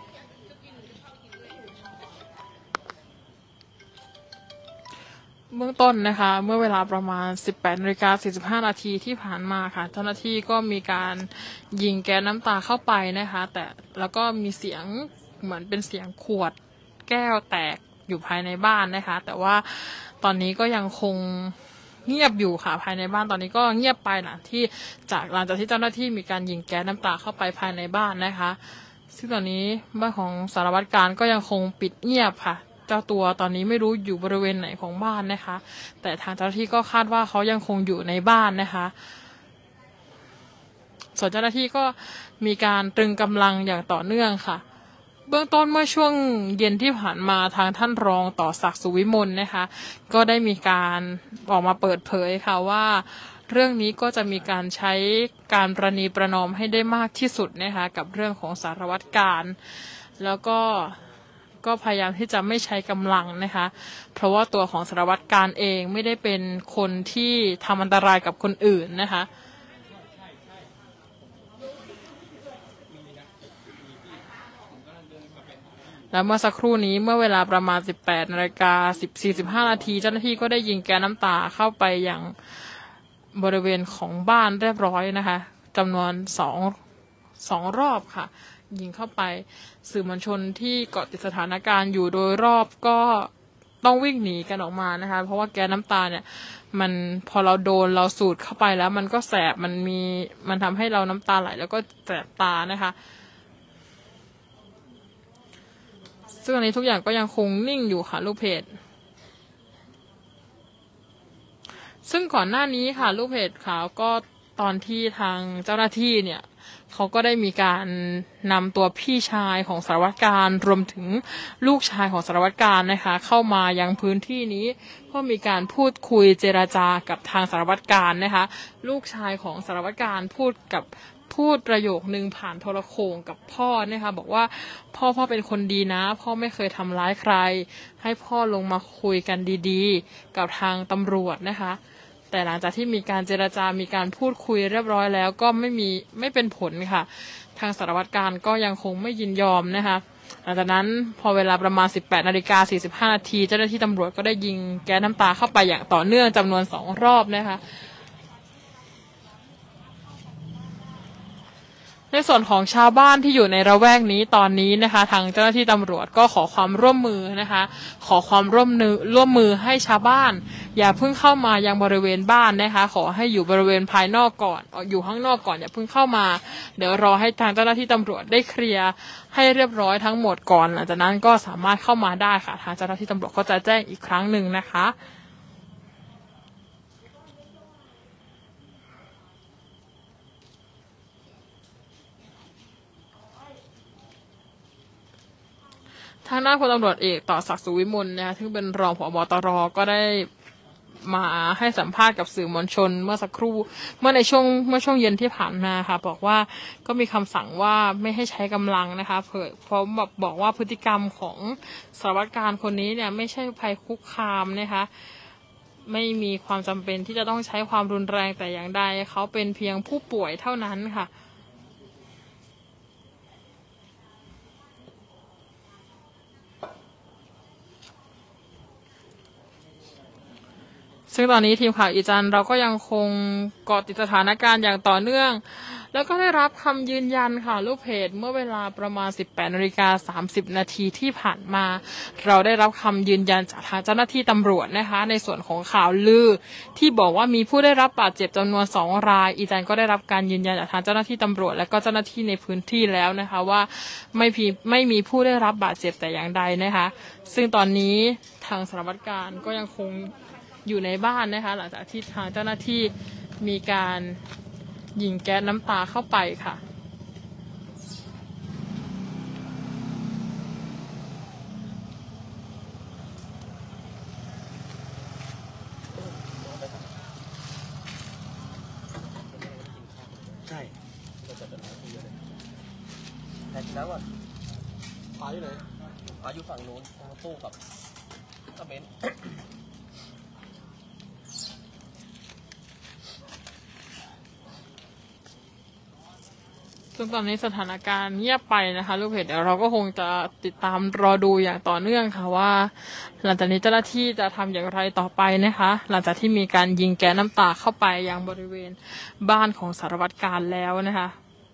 เบื้องต้นนะคะเมื่อเวลาประมาณ 18:45 นาทีที่ผ่านมาค่ะเจ้าหน้าที่ก็มีการยิงแก๊สน้ำตาเข้าไปนะคะแต่แล้วก็มีเสียงเหมือนเป็นเสียงขวดแก้วแตกอยู่ภายในบ้านนะคะแต่ว่าตอนนี้ก็ยังคงเงียบอยู่ค่ะภายในบ้านตอนนี้ก็เงียบไปหลังจากที่เจ้าหน้าที่มีการยิงแก๊สน้ำตาเข้าไปภายในบ้านนะคะซึ่งตอนนี้บ้านของสารวัตรการก็ยังคงปิดเงียบค่ะเจ้าตัวตอนนี้ไม่รู้อยู่บริเวณไหนของบ้านนะคะแต่ทางเจ้าหน้าที่ก็คาดว่าเขายังคงอยู่ในบ้านนะคะส่วนเจ้าหน้าที่ก็มีการตรึงกำลังอย่างต่อเนื่องค่ะเบื้องต้นเมื่อช่วงเย็นที่ผ่านมาทางท่านรองต่อศักดิ์สุวิมลนะคะก็ได้มีการออกมาเปิดเผยค่ะว่าเรื่องนี้ก็จะมีการใช้การประนีประนอมให้ได้มากที่สุดนะคะกับเรื่องของสารวัตรการแล้วก็พยายามที่จะไม่ใช้กำลังนะคะเพราะว่าตัวของสารวัตรการเองไม่ได้เป็นคนที่ทำอันตรายกับคนอื่นนะคะแล้วเมื่อสักครู่นี้เมื่อเวลาประมาณ 18:45 นาทีเจ้าหน้าที่ก็ได้ยิงแก๊สน้ำตาเข้าไปอย่างบริเวณของบ้านเรียบร้อยนะคะจำนวนสองรอบค่ะยิงเข้าไปสื่อมวลชนที่เกาะติดสถานการณ์อยู่โดยรอบก็ต้องวิ่งหนีกันออกมานะคะเพราะว่าแก๊สน้ำตาเนี่ยมันพอเราโดนเราสูดเข้าไปแล้วมันก็แสบมันทำให้เราน้ำตาไหลแล้วก็แสบตานะคะซึ่งอันนี้ทุกอย่างก็ยังคงนิ่งอยู่ค่ะลูกเพจซึ่งก่อนหน้านี้ค่ะลูกเพจข่าวก็ตอนที่ทางเจ้าหน้าที่เนี่ยเขาก็ได้มีการนำตัวพี่ชายของสารวัตรการรวมถึงลูกชายของสารวัตรการนะคะเข้ามายังพื้นที่นี้เพื่อมีการพูดคุยเจรจากับทางสารวัตรการนะคะลูกชายของสารวัตรการพูดประโยคนึงผ่านโทรโข่งกับพ่อนะคะบอกว่าพ่อเป็นคนดีนะพ่อไม่เคยทำร้ายใครให้พ่อลงมาคุยกันดีๆกับทางตำรวจนะคะแต่หลังจากที่มีการเจรจามีการพูดคุยเรียบร้อยแล้วก็ไม่เป็นผลค่ะทางสารวัตรการก็ยังคงไม่ยินยอมนะคะหลังจากนั้นพอเวลาประมาณ 18:45 นาทีเจ้าหน้าที่ตำรวจก็ได้ยิงแก๊สน้ำตาเข้าไปอย่างต่อเนื่องจำนวน2 รอบนะคะในส่วนของชาวบ้านที่อยู่ในระแวกนี้ตอนนี้นะคะทางเจ้าหน้าที่ตำรวจก็ขอความร่วมมือนะคะขอความร่วมมือให้ชาวบ้านอย่าเพิ่งเข้ามายังบริเวณบ้านนะคะขอให้อยู่บริเวณภายนอกก่อนอยู่ข้างนอกก่อนอย่าเพิ่งเข้ามาเดี๋ยวรอให้ทางเจ้าหน้าที่ตำรวจได้เคลียร์ให้เรียบร้อยทั้งหมดก่อนหลังจากนั้นก็สามารถเข้ามาได้ค่ะทางเจ้าหน้าที่ตำรวจก็จะแจ้งอีกครั้งหนึ่งนะคะทางด้านพลตำรวจเอกต่อศักดิ์สุวิมลนะคะซึ่งเป็นรองผบ.ตร.ก็ได้มาให้สัมภาษณ์กับสื่อมวลชนเมื่อสักครู่เมื่อช่วงเย็นที่ผ่านมาค่ะบอกว่าก็มีคำสั่งว่าไม่ให้ใช้กำลังนะคะเพราะบอกว่าพฤติกรรมของสารวัตรการคนนี้เนี่ยไม่ใช่ภัยคุกคามนะคะไม่มีความจำเป็นที่จะต้องใช้ความรุนแรงแต่อย่างใดเขาเป็นเพียงผู้ป่วยเท่านั้นค่ะซึ่งตอนนี้ทีมข่าวอีจันเราก็ยังคงเกาะติดสถานการณ์อย่างต่อเนื่องแล้วก็ได้รับคำยืนยันค่ะลูกเพจเมื่อเวลาประมาณ 18:30 นาทีที่ผ่านมาเราได้รับคำยืนยันจากทางเจ้าหน้าที่ตำรวจนะคะในส่วนของข่าวลือที่บอกว่ามีผู้ได้รับบาดเจ็บจำนวน2 รายอีจันก็ได้รับการยืนยันจากทางเจ้าหน้าที่ตำรวจและก็เจ้าหน้าที่ในพื้นที่แล้วนะคะว่าไม่มีผู้ได้รับบาดเจ็บแต่อย่างใดนะคะซึ่งตอนนี้ทางสารวัตรการก็ยังคงอยู่ในบ้านนะคะหลังจากที่ทางเจ้าหน้าที่มีการยิงแก๊สน้ำตาเข้าไปค่ะใช่แต่กินน้ำก่อนปลาอยู่ไหนอยู่ฝั่งนู้นทางตู้กับเบนซ์ซึ่งตอนนี้สถานการณ์เงียบไปนะคะลูกเพจเดี๋ยวเราก็คงจะติดตามรอดูอย่างต่อเนื่องค่ะว่าหลังจากนี้เจ้าหน้าที่จะทำอย่างไรต่อไปนะคะหลังจากที่มีการยิงแก๊สน้ำตาเข้าไปยังบริเวณบ้านของสารวัตรการแล้วนะคะ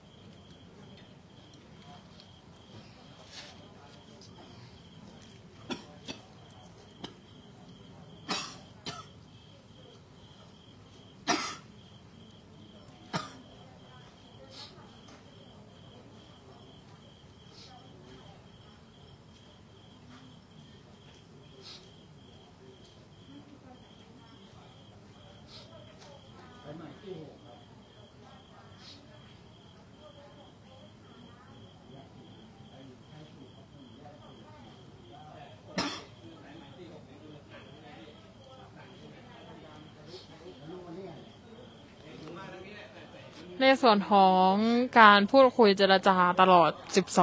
ในส่วนของการพูดคุยเจรจาตลอด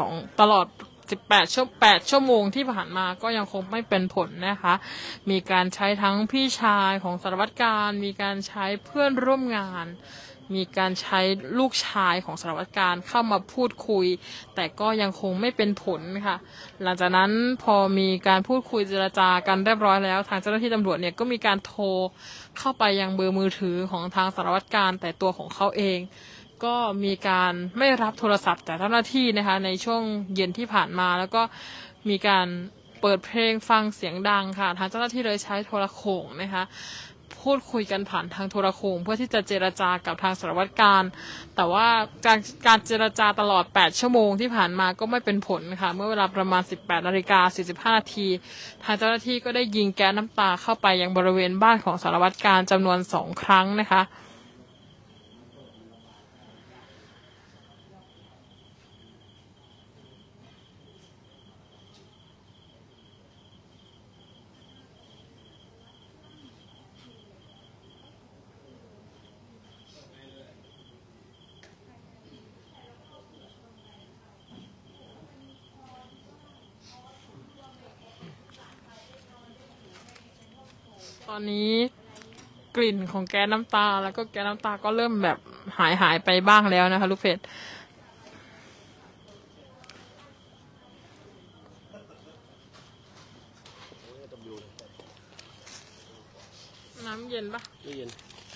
18 ชั่วโมงที่ผ่านมาก็ยังคงไม่เป็นผลนะคะมีการใช้ทั้งพี่ชายของสารวัตรการมีการใช้เพื่อนร่วมงานมีการใช้ลูกชายของสารวัตรการเข้ามาพูดคุยแต่ก็ยังคงไม่เป็นผลค่ะหลังจากนั้นพอมีการพูดคุยเจรจากันเรียบร้อยแล้วทางเจ้าหน้าที่ตำรวจเนี่ยก็มีการโทรเข้าไปยังเบอร์มือถือของทางสารวัตรการแต่ตัวของเขาเองก็มีการไม่รับโทรศัพท์จากเจ้าหน้าที่นะคะในช่วงเย็นที่ผ่านมาแล้วก็มีการเปิดเพลงฟังเสียงดังค่ะทางเจ้าหน้าที่เลยใช้โทรโข่งนะคะพูดคุยกันผ่านทางโทรโข่งเพื่อที่จะเจรจากับทางสารวัตรการแต่ว่าการเจรจาตลอด8ชั่วโมงที่ผ่านมาก็ไม่เป็นผลค่ะเมื่อเวลาประมาณ 18:45 นาทีทางเจ้าหน้าที่ก็ได้ยิงแก๊สน้ำตาเข้าไปยังบริเวณบ้านของสารวัตรการจำนวน2 ครั้งนะคะตอนนี้กลิ่นของแก๊สน้ำตาแล้วก็แก๊สน้ำตาก็เริ่มแบบหายไปบ้างแล้วนะคะลูกเพจน้ำเย็นปะไม่เย็น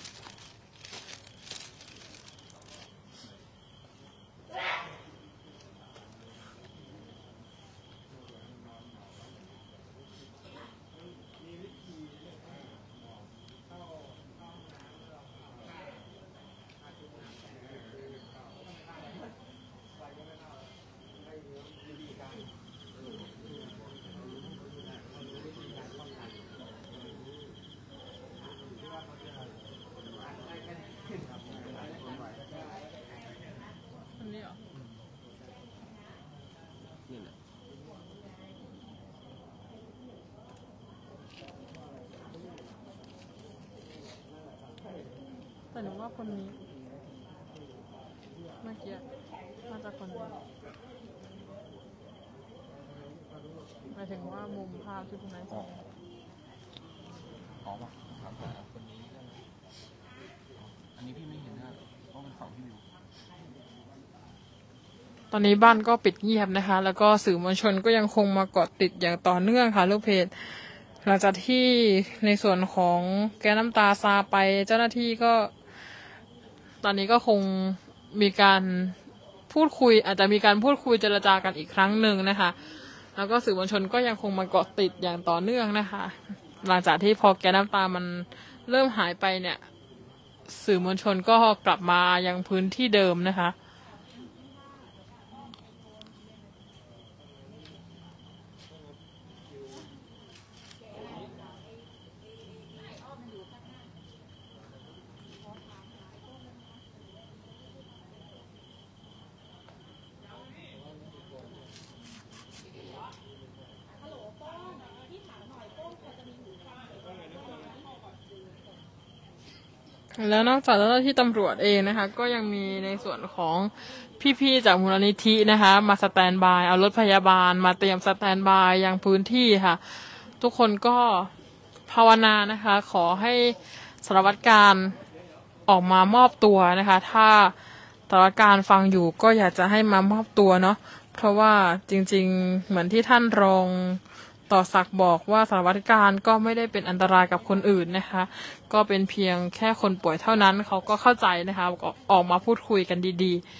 อันนี้เหรอนี่แหละแต่หนูว่าคนนี้เมื่อกี้น่าจะคนนี้หมายถึงว่ามุมภาพที่คุณนายส่งอ๋อมาถามหาคนนี้ได้ไหมอันนี้พี่ไม่เห็นนะเพราะมันฝั่งพี่วิวตอนนี้บ้านก็ปิดเงียบนะคะแล้วก็สื่อมวลชนก็ยังคงมาเกาะติดอย่างต่อเนื่องค่ะลูกเพจหลังจากที่ในส่วนของแก๊สน้ำตาซาไปเจ้าหน้าที่ก็ตอนนี้ก็คงมีการพูดคุยอาจจะมีการพูดคุยเจรจากันอีกครั้งหนึ่งนะคะแล้วก็สื่อมวลชนก็ยังคงมาเกาะติดอย่างต่อเนื่องนะคะหลังจากที่พอแก๊สน้ำตามันเริ่มหายไปเนี่ยสื่อมวลชนก็กลับมายังพื้นที่เดิมนะคะ แล้วนอกจากเจ้าหน้าที่ตำรวจเองนะคะก็ยังมีในส่วนของพี่ๆจากมูลนิธินะคะมาสแตนบายเอารถพยาบาลมาเตรียมสแตนบายยังพื้นที่ค่ะทุกคนก็ภาวนานะคะขอให้สารวัตรการออกมามอบตัวนะคะถ้าสารวัตรการฟังอยู่ก็อยากจะให้มามอบตัวเนาะเพราะว่าจริงๆเหมือนที่ท่านรองต่อศักดิ์บอกว่าสารวัตรการก็ไม่ได้เป็นอันตรายกับคนอื่นนะคะก็เป็นเพียงแค่คนป่วยเท่านั้นเขาก็เข้าใจนะคะก็ออกมาพูดคุยกันดีๆ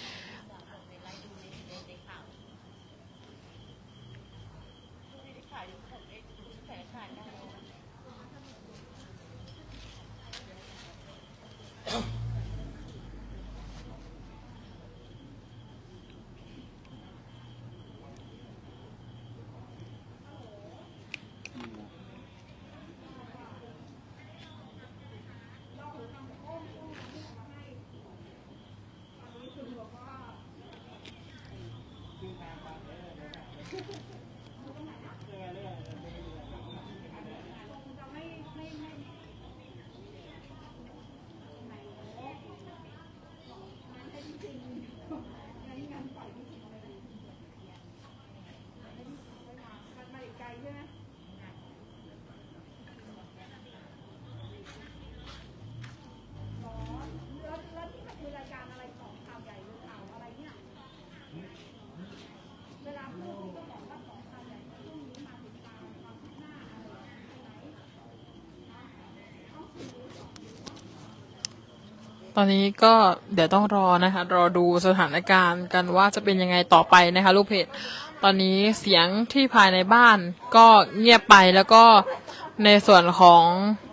อนนี้ก็เดี๋ยวต้องรอนะคะรอดูสถานการณ์กันว่าจะเป็นยังไงต่อไปนะคะลูกเพจตอนนี้เสียงที่ภายในบ้านก็เงียบไปแล้วก็ในส่วนของ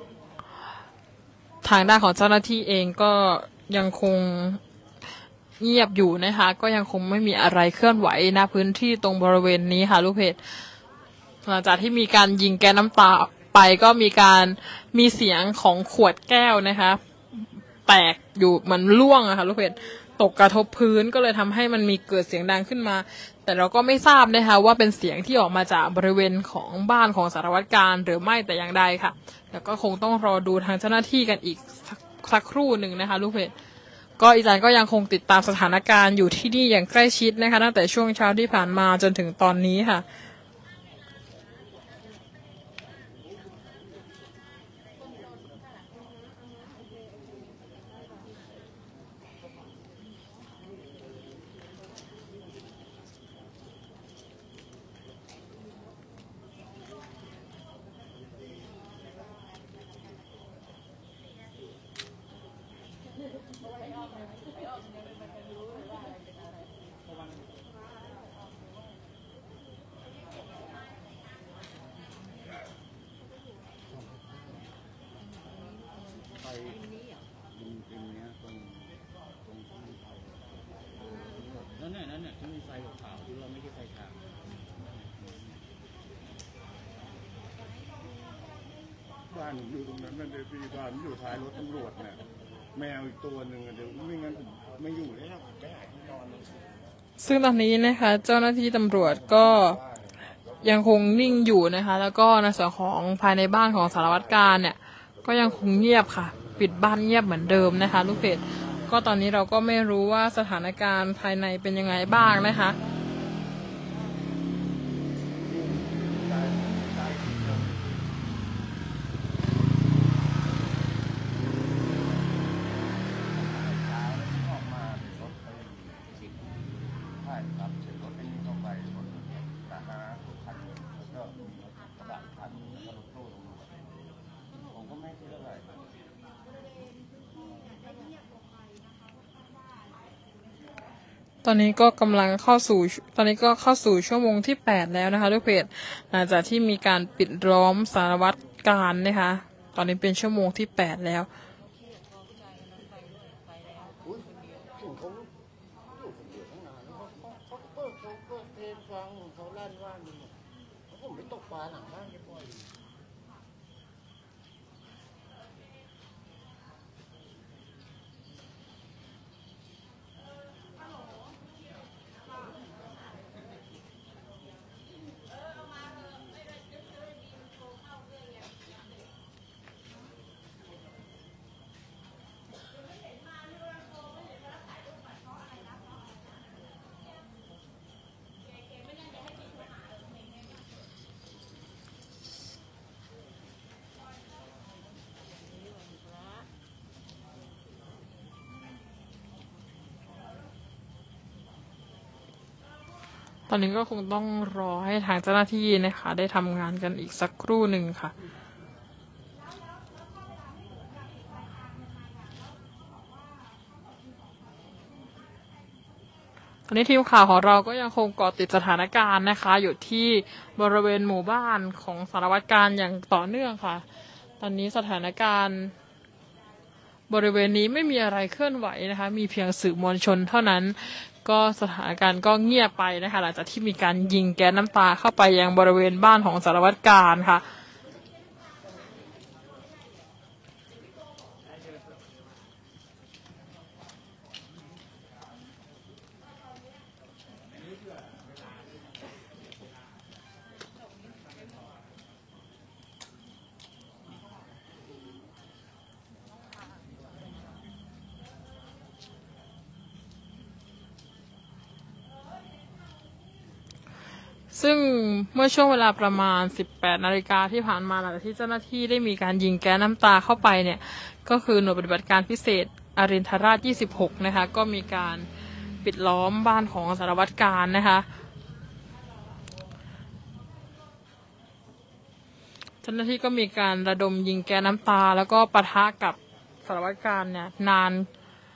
ทางด้านของเจ้าหน้าที่เองก็ยังคงเงียบอยู่นะคะก็ยังคงไม่มีอะไรเคลื่อนไหวณพื้นที่ตรงบริเวณนี้ค่ะลูกเพจหลังจากที่มีการยิงแก๊สน้ำตาไปก็มีเสียงของขวดแก้วนะคะแตกอยู่เหมือนร่วงอะค่ะลูกเพจตกกระทบพื้นก็เลยทำให้มันมีเกิดเสียงดังขึ้นมาแต่เราก็ไม่ทราบนะคะว่าเป็นเสียงที่ออกมาจากบริเวณของบ้านของสารวัตรการหรือไม่แต่อย่างใดค่ะแล้วก็คงต้องรอดูทางเจ้าหน้าที่กันอีกสักครู่หนึ่งนะคะลูกเพจก็อีจันก็ยังคงติดตามสถานการณ์อยู่ที่นี่อย่างใกล้ชิดนะคะตั้งแต่ช่วงเช้าที่ผ่านมาจนถึงตอนนี้ค่ะนั่นน่ะที่มีไฟขาวที่เราไม่ใช่ไฟทางบ้านอยู่ตรงนั้นนั่นเลยพี่บ้านอยู่ท้ายรถตำรวจเนี่ยแมวอีกตัวหนึ่งเดี๋ยวไม่งั้นผมไม่อยู่แล้วไปหาที่นอนเลยซึ่งตอนนี้นะคะเจ้าหน้าที่ตำรวจก็ยังคงนิ่งอยู่นะคะแล้วก็ในส่วนของภายในบ้านของสารวัตรการเนี่ยก็ยังคงเงียบค่ะปิดบ้านเงียบเหมือนเดิมนะคะลูกเพจก็ตอนนี้เราก็ไม่รู้ว่าสถานการณ์ภายในเป็นยังไงบ้างนะคะตอนนี้ก็กำลังเข้าสู่ชั่วโมงที่8แล้วนะคะลูกเพจหลังจากที่มีการปิดล้อมสารวัตรการนะคะตอนนี้เป็นชั่วโมงที่8แล้วตอนนี้ก็คงต้องรอให้ทางเจ้าหน้าที่นะคะได้ทำงานกันอีกสักครู่หนึ่งค่ะตอนนี้ทีมข่าวของเราก็ยังคงเกาะติดสถานการณ์นะคะอยู่ที่บริเวณหมู่บ้านของสารวัตรการอย่างต่อเนื่องค่ะตอนนี้สถานการณ์บริเวณนี้ไม่มีอะไรเคลื่อนไหวนะคะมีเพียงสื่อมวลชนเท่านั้นก็สถานการณ์ก็เงียบไปนะคะหลังจากที่มีการยิงแก๊สน้ำตาเข้าไปยังบริเวณบ้านของสารวัตรการค่ะซึ่งเมื่อช่วงเวลาประมาณ 18 นาฬิกาที่ผ่านมาหลังจากที่เจ้าหน้าที่ได้มีการยิงแก๊สน้ำตาเข้าไปเนี่ยก็คือหน่วยปฏิบัติการพิเศษอรินทราช 26 นะคะก็มีการปิดล้อมบ้านของสารวัตรการนะคะเจ้าหน้าที่ก็มีการระดมยิงแก๊สน้ำตาแล้วก็ปะทะกับสารวัตรการเนี่ยนาน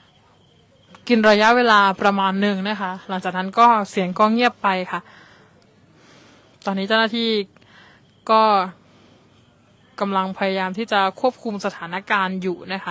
กินระยะเวลาประมาณหนึ่งนะคะ หลังจากนั้นก็เสียงก็เงียบไปค่ะ ตอนนี้เจ้าหน้าที่ก็กำลังพยายามที่จะควบคุมสถานการณ์อยู่นะคะ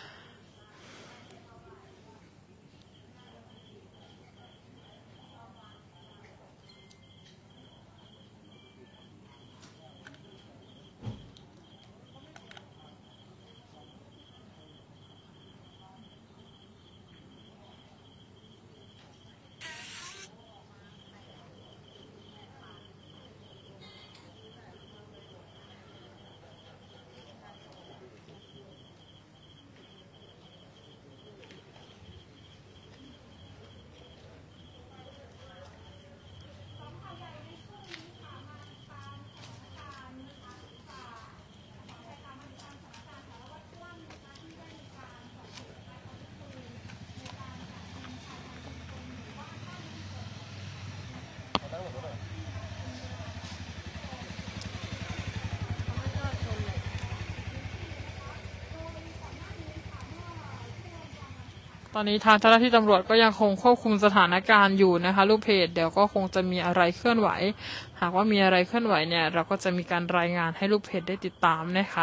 ตอนนี้ทางเจ้าหน้าที่ตำรวจก็ยังคงควบคุมสถานการณ์อยู่นะคะลูกเพจเดี๋ยวก็คงจะมีอะไรเคลื่อนไหวหากว่ามีอะไรเคลื่อนไหวเนี่ยเราก็จะมีการรายงานให้ลูกเพจได้ติดตามนะคะ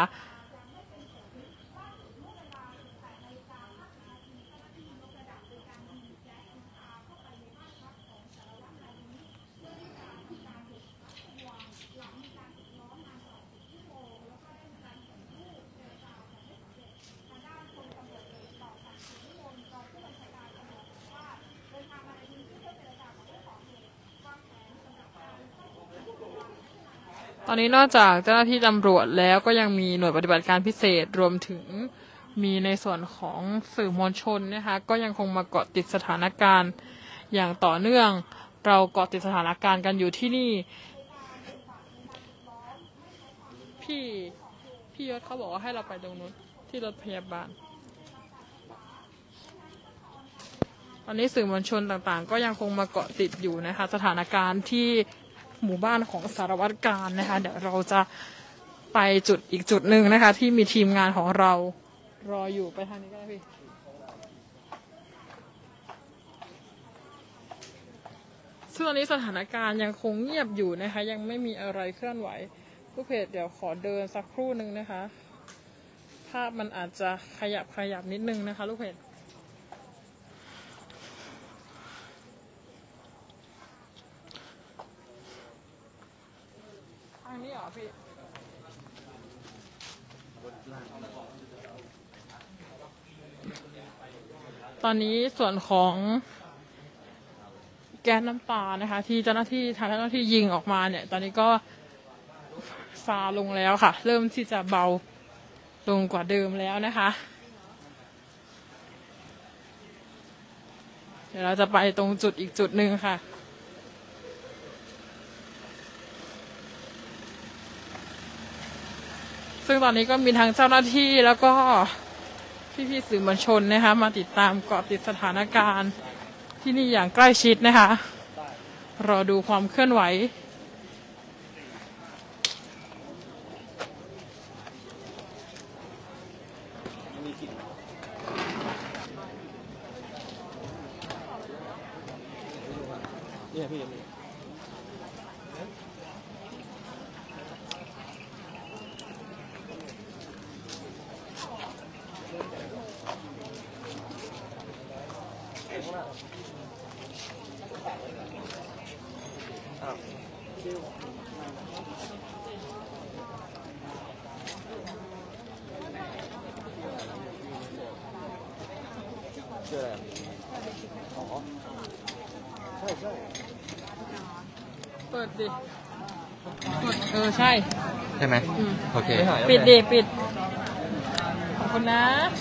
ตอนนี้นอกจากเจ้าหน้าที่ตำรวจแล้วก็ยังมีหน่วยปฏิบัติการพิเศษรวมถึงมีในส่วนของสื่อมวลชนนะคะก็ยังคงมาเกาะติดสถานการณ์อย่างต่อเนื่องเราเกาะติดสถานการณ์กันอยู่ที่นี่พี่ยศเขาบอกว่าให้เราไปตรงนู้นที่รถพยาบาลตอนนี้สื่อมวลชนต่างๆก็ยังคงมาเกาะติดอยู่นะคะสถานการณ์ที่หมู่บ้านของสารวัตรการนะคะเดี๋ยวเราจะไปอีกจุดหนึ่งนะคะที่มีทีมงานของเรารออยู่ไปทางนี้ก็ได้พี่ซึ่งตอนนี้สถานการณ์ยังคงเงียบอยู่นะคะยังไม่มีอะไรเคลื่อนไหวลูกเพจเดี๋ยวขอเดินสักครู่หนึ่งนะคะภาพมันอาจจะขยับนิดนึงนะคะลูกเพจทางนี้เหรอพี่ตอนนี้ส่วนของแก๊สน้ำตานะคะที่ทางเจ้าหน้าที่ยิงออกมาเนี่ยตอนนี้ก็ซาลงแล้วค่ะเริ่มที่จะเบาลงกว่าเดิมแล้วนะคะเดี๋ยวเราจะไปตรงอีกจุดหนึ่งค่ะซึ่งตอนนี้ก็มีทางเจ้าหน้าที่แล้วก็พี่สื่อมวลชนนะคะมาติดตามเกาะติดสถานการณ์ที่นี่อย่างใกล้ชิดนะคะรอดูความเคลื่อนไหวเปิดดิใช่ใช่ไหมโอเคปิดขอบคุณนะ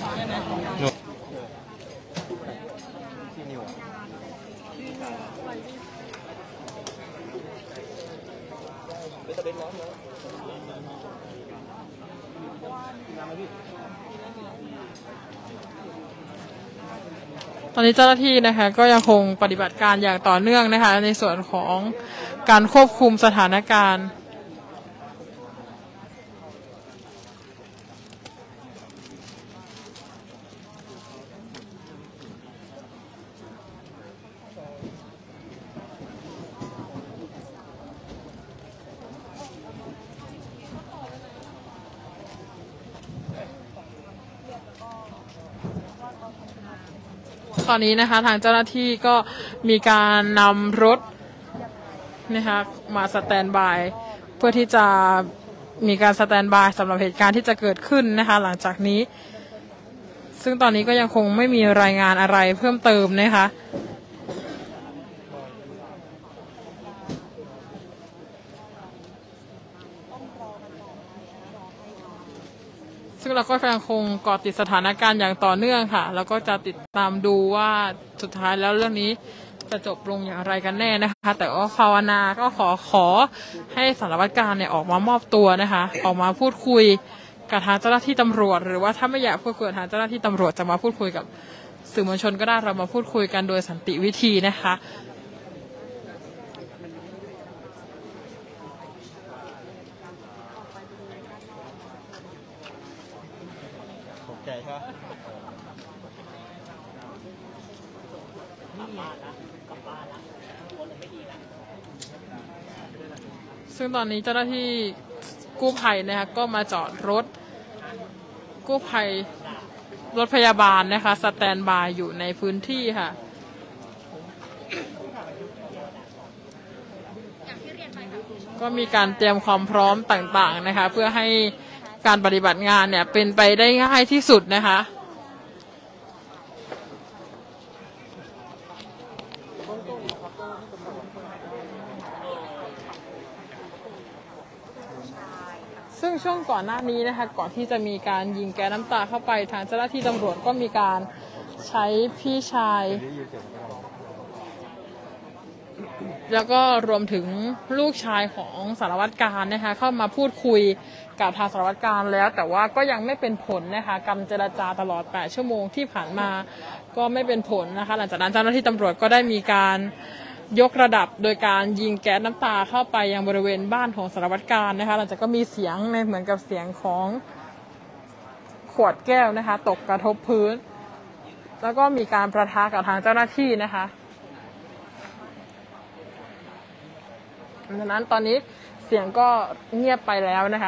ตอนนี้เจ้าหน้าที่นะคะก็ยังคงปฏิบัติการอย่างต่อเนื่องนะคะในส่วนของการควบคุมสถานการณ์ตอนนี้นะคะทางเจ้าหน้าที่ก็มีการนำรถนะคะมาสแตนบายเพื่อที่จะมีการสแตนบายสำหรับเหตุการณ์ที่จะเกิดขึ้นนะคะหลังจากนี้ซึ่งตอนนี้ก็ยังคงไม่มีรายงานอะไรเพิ่มเติมนะคะซึ่งเราก็ยังคงเกาะติดสถานการณ์อย่างต่อเนื่องค่ะแล้วก็จะติดตามดูว่าสุดท้ายแล้วเรื่องนี้จะจบลงอย่างไรกันแน่นะคะแต่ว่าภาวนาก็ขอให้สารวัตรการเนี่ยออกมามอบตัวนะคะออกมาพูดคุยกับทางเจ้าหน้าที่ตำรวจหรือว่าถ้าไม่อยากพูดคุยกับทางเจ้าหน้าที่ตำรวจจะมาพูดคุยกับสื่อมวลชนก็ได้เรามาพูดคุยกันโดยสันติวิธีนะคะซึ่งตอนนี้เจ้าหน้าที่กู้ภัยนะคะก็มาจอดรถกู้ภัยรถพยาบาลนะคะสแตนบายอยู่ในพื้นที่ค่ะก็มีการเตรียมความพร้อมต่างๆนะคะเพื่อให้การปฏิบัติงานเนี่ยเป็นไปได้ง่ายที่สุดนะคะซึ่งช่วงก่อนหน้านี้นะคะก่อนที่จะมีการยิงแก๊สน้ำตาเข้าไปทางเจ้าหน้าที่ตำรวจก็มีการใช้พี่ชายแล้วก็รวมถึงลูกชายของสารวัตรการนะคะเข้ามาพูดคุยกับทางสารวัตรการแล้วแต่ว่าก็ยังไม่เป็นผลนะคะการเจรจาตลอด8ชั่วโมงที่ผ่านมาก็ไม่เป็นผลนะคะหลังจากนั้นเจ้าหน้าที่ตำรวจก็ได้มีการยกระดับโดยการยิงแก๊สน้ำตาเข้าไปยังบริเวณบ้านของสารวัตรการนะคะหลังจากก็มีเสียงเหมือนกับเสียงของขวดแก้วนะคะตกกระทบพื้นแล้วก็มีการประทะกับทางเจ้าหน้าที่นะคะดังนั้นตอนนี้เสียงก็เงียบไปแล้วนะคะ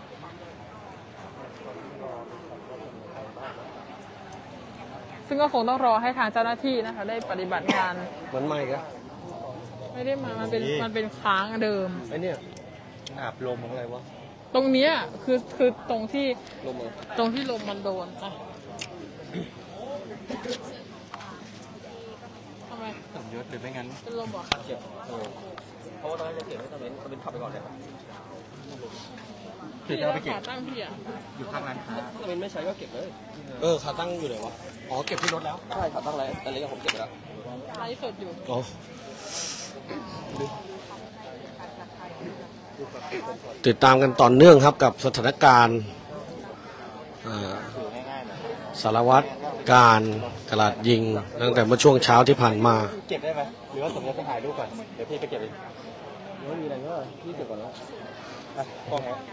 ซึ่งก็คงต้องรอให้ทางเจ้าหน้าที่นะคะได้ปฏิบัติงานมันไม่ครับไม่ได้มามันเป็นค้างเดิมไอเนี่ยอาบลมอะไรวะตรงเนี้ยคือตรงที่ลมมันโดนอ่ะทำไมสมยศหรือไม่งั้นเป็นลมเหรอเจ็บเพราะว่าตอนแรกจะเก็บไม่ต้องเป็นขับไปก่อนเลยพี่เราขาตั้งพี่อ่ะอยู่ข้างร้านค้าถ้าเป็นไม่ใช้ก็เก็บเลยขาตั้งอยู่ไหนวะอ๋อเก็บที่รถแล้วใช่ขาตั้งแล้วแต่เรื่องผมเก็บไปแล้วไลฟ์สดอยู่อ๋อติดตามกันต่อเนื่องครับกับสถานการณ์สารวัตรการกราดยิงตั้งแต่เมื่อช่วงเช้าที่ผ่านมาเก็บได้ไหมหรือว่าสมมติไปถ่ายรูปก่อนเดี๋ยวพี่ไปเก็บเองไม่มีอะไรก็พี่เก็บก่อนแล้วกล้องครับ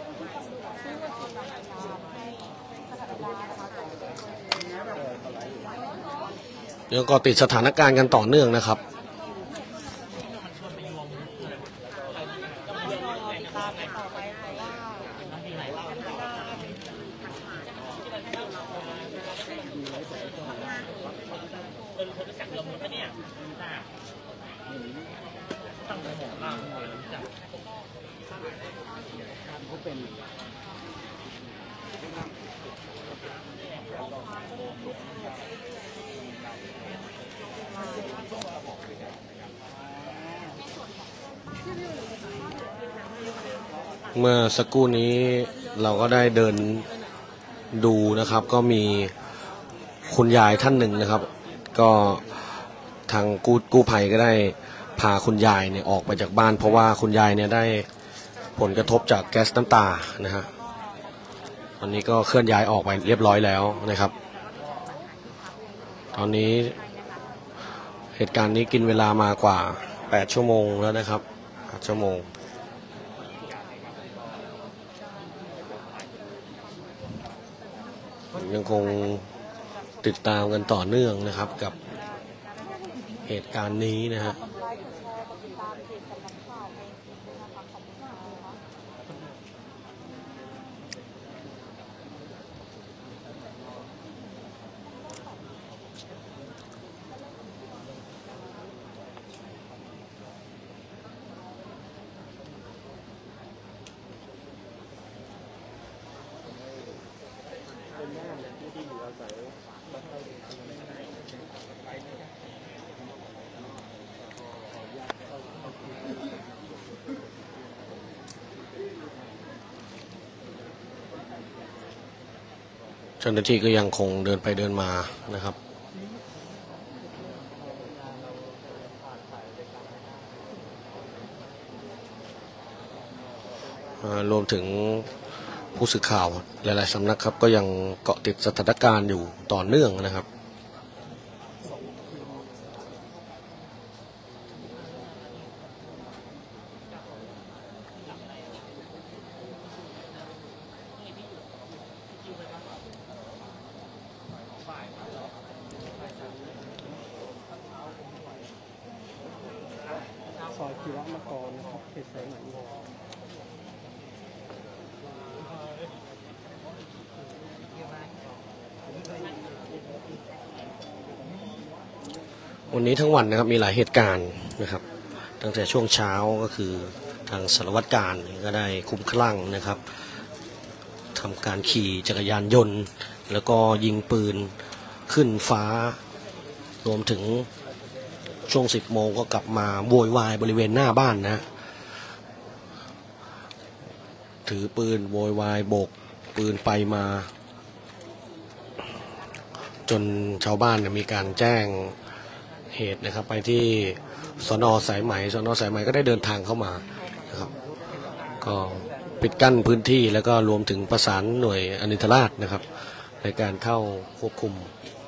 ยังก็ติดสถานการณ์กันต่อเนื่องนะครับเมื่อสักครู่นี้เราก็ได้เดินดูนะครับก็มีคุณยายท่านหนึ่งนะครับก็ทางกู้ภัยก็ได้พาคุณยายเนี่ยออกไปจากบ้านเพราะว่าคุณยายเนี่ยได้ผลกระทบจากแก๊สน้ำตานะฮะตอนนี้ก็เคลื่อนย้ายออกไปเรียบร้อยแล้วนะครับตอนนี้เหตุการณ์นี้กินเวลามากว่า8ชั่วโมงแล้วนะครับ8ชั่วโมงยังคงติดตามกันต่อเนื่องนะครับกับเหตุการณ์นี้นะฮะเจ้าหน้าที่ก็ยังคงเดินไปเดินมานะครับรวมถึงผู้สื่อข่าวหลายๆสำนักครับก็ยังเกาะติดสถานการณ์อยู่ต่อเนื่องนะครับซอยกีฬามกรนะครับเขตสายไหมวันนี้ทั้งวันนะครับมีหลายเหตุการณ์นะครับตั้งแต่ช่วงเช้าก็คือทางสารวัตรการก็ได้คุ้มคลั่งนะครับทำการขี่จักรยานยนต์แล้วก็ยิงปืนขึ้นฟ้ารวมถึงช่วง10 โมงก็กลับมาโวยวายบริเวณหน้าบ้านนะถือปืนโวยวายโบกปืนไปมาจนชาวบ้านมีการแจ้งเหตุนะครับไปที่สน.สายไหมสน.สายไหมก็ได้เดินทางเข้ามานะครับก็ปิดกั้นพื้นที่แล้วก็รวมถึงประสานหน่วยอรินทราชนะครับในการเข้าควบคุม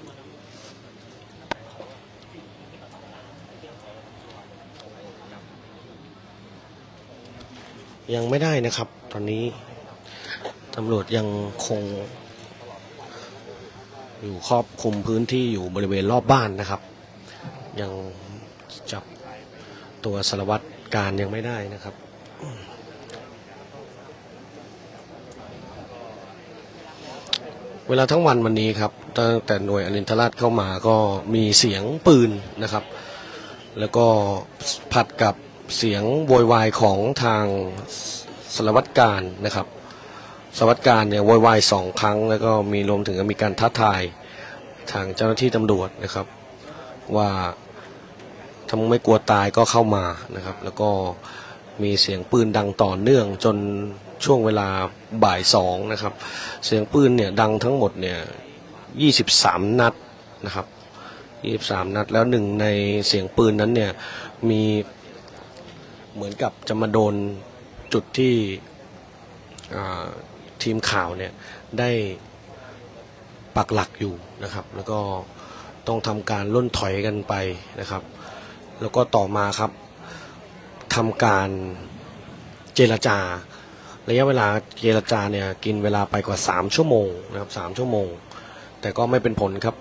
ยังไม่ได้นะครับตอนนี้ตำรวจยังคงอยู่ครอบคลุมพื้นที่อยู่บริเวณรอบบ้านนะครับยังจับตัวสารวัตรการยังไม่ได้นะครับเวลาทั้งวันวันนี้ครับตั้งแต่หน่วยอรินทราชเข้ามาก็มีเสียงปืนนะครับแล้วก็ผัดกับเสียงโวยวายของทางสารวัตรการนะครับสารวัตรการเนี่ยโวยวาย2 ครั้งแล้วก็มีรวมถึงมีการท้าทายทางเจ้าหน้าที่ตำรวจนะครับว่าถ้ามึงไม่กลัวตายก็เข้ามานะครับแล้วก็มีเสียงปืนดังต่อเนื่องจนช่วงเวลาบ่าย2นะครับเสียงปืนเนี่ยดังทั้งหมดเนี่ย23 นัดนะครับ23 นัดแล้วหนึ่งในเสียงปืนนั้นเนี่ยมีเหมือนกับจะมาโดนจุดที่ทีมข่าวเนี่ยได้ปักหลักอยู่นะครับแล้วก็ต้องทำการล่นถอยกันไปนะครับแล้วก็ต่อมาครับทำการเจรจาระยะเวลาเจรจาเนี่ยกินเวลาไปกว่า3 ชั่วโมงนะครับ3 ชั่วโมงแต่ก็ไม่เป็นผลครับ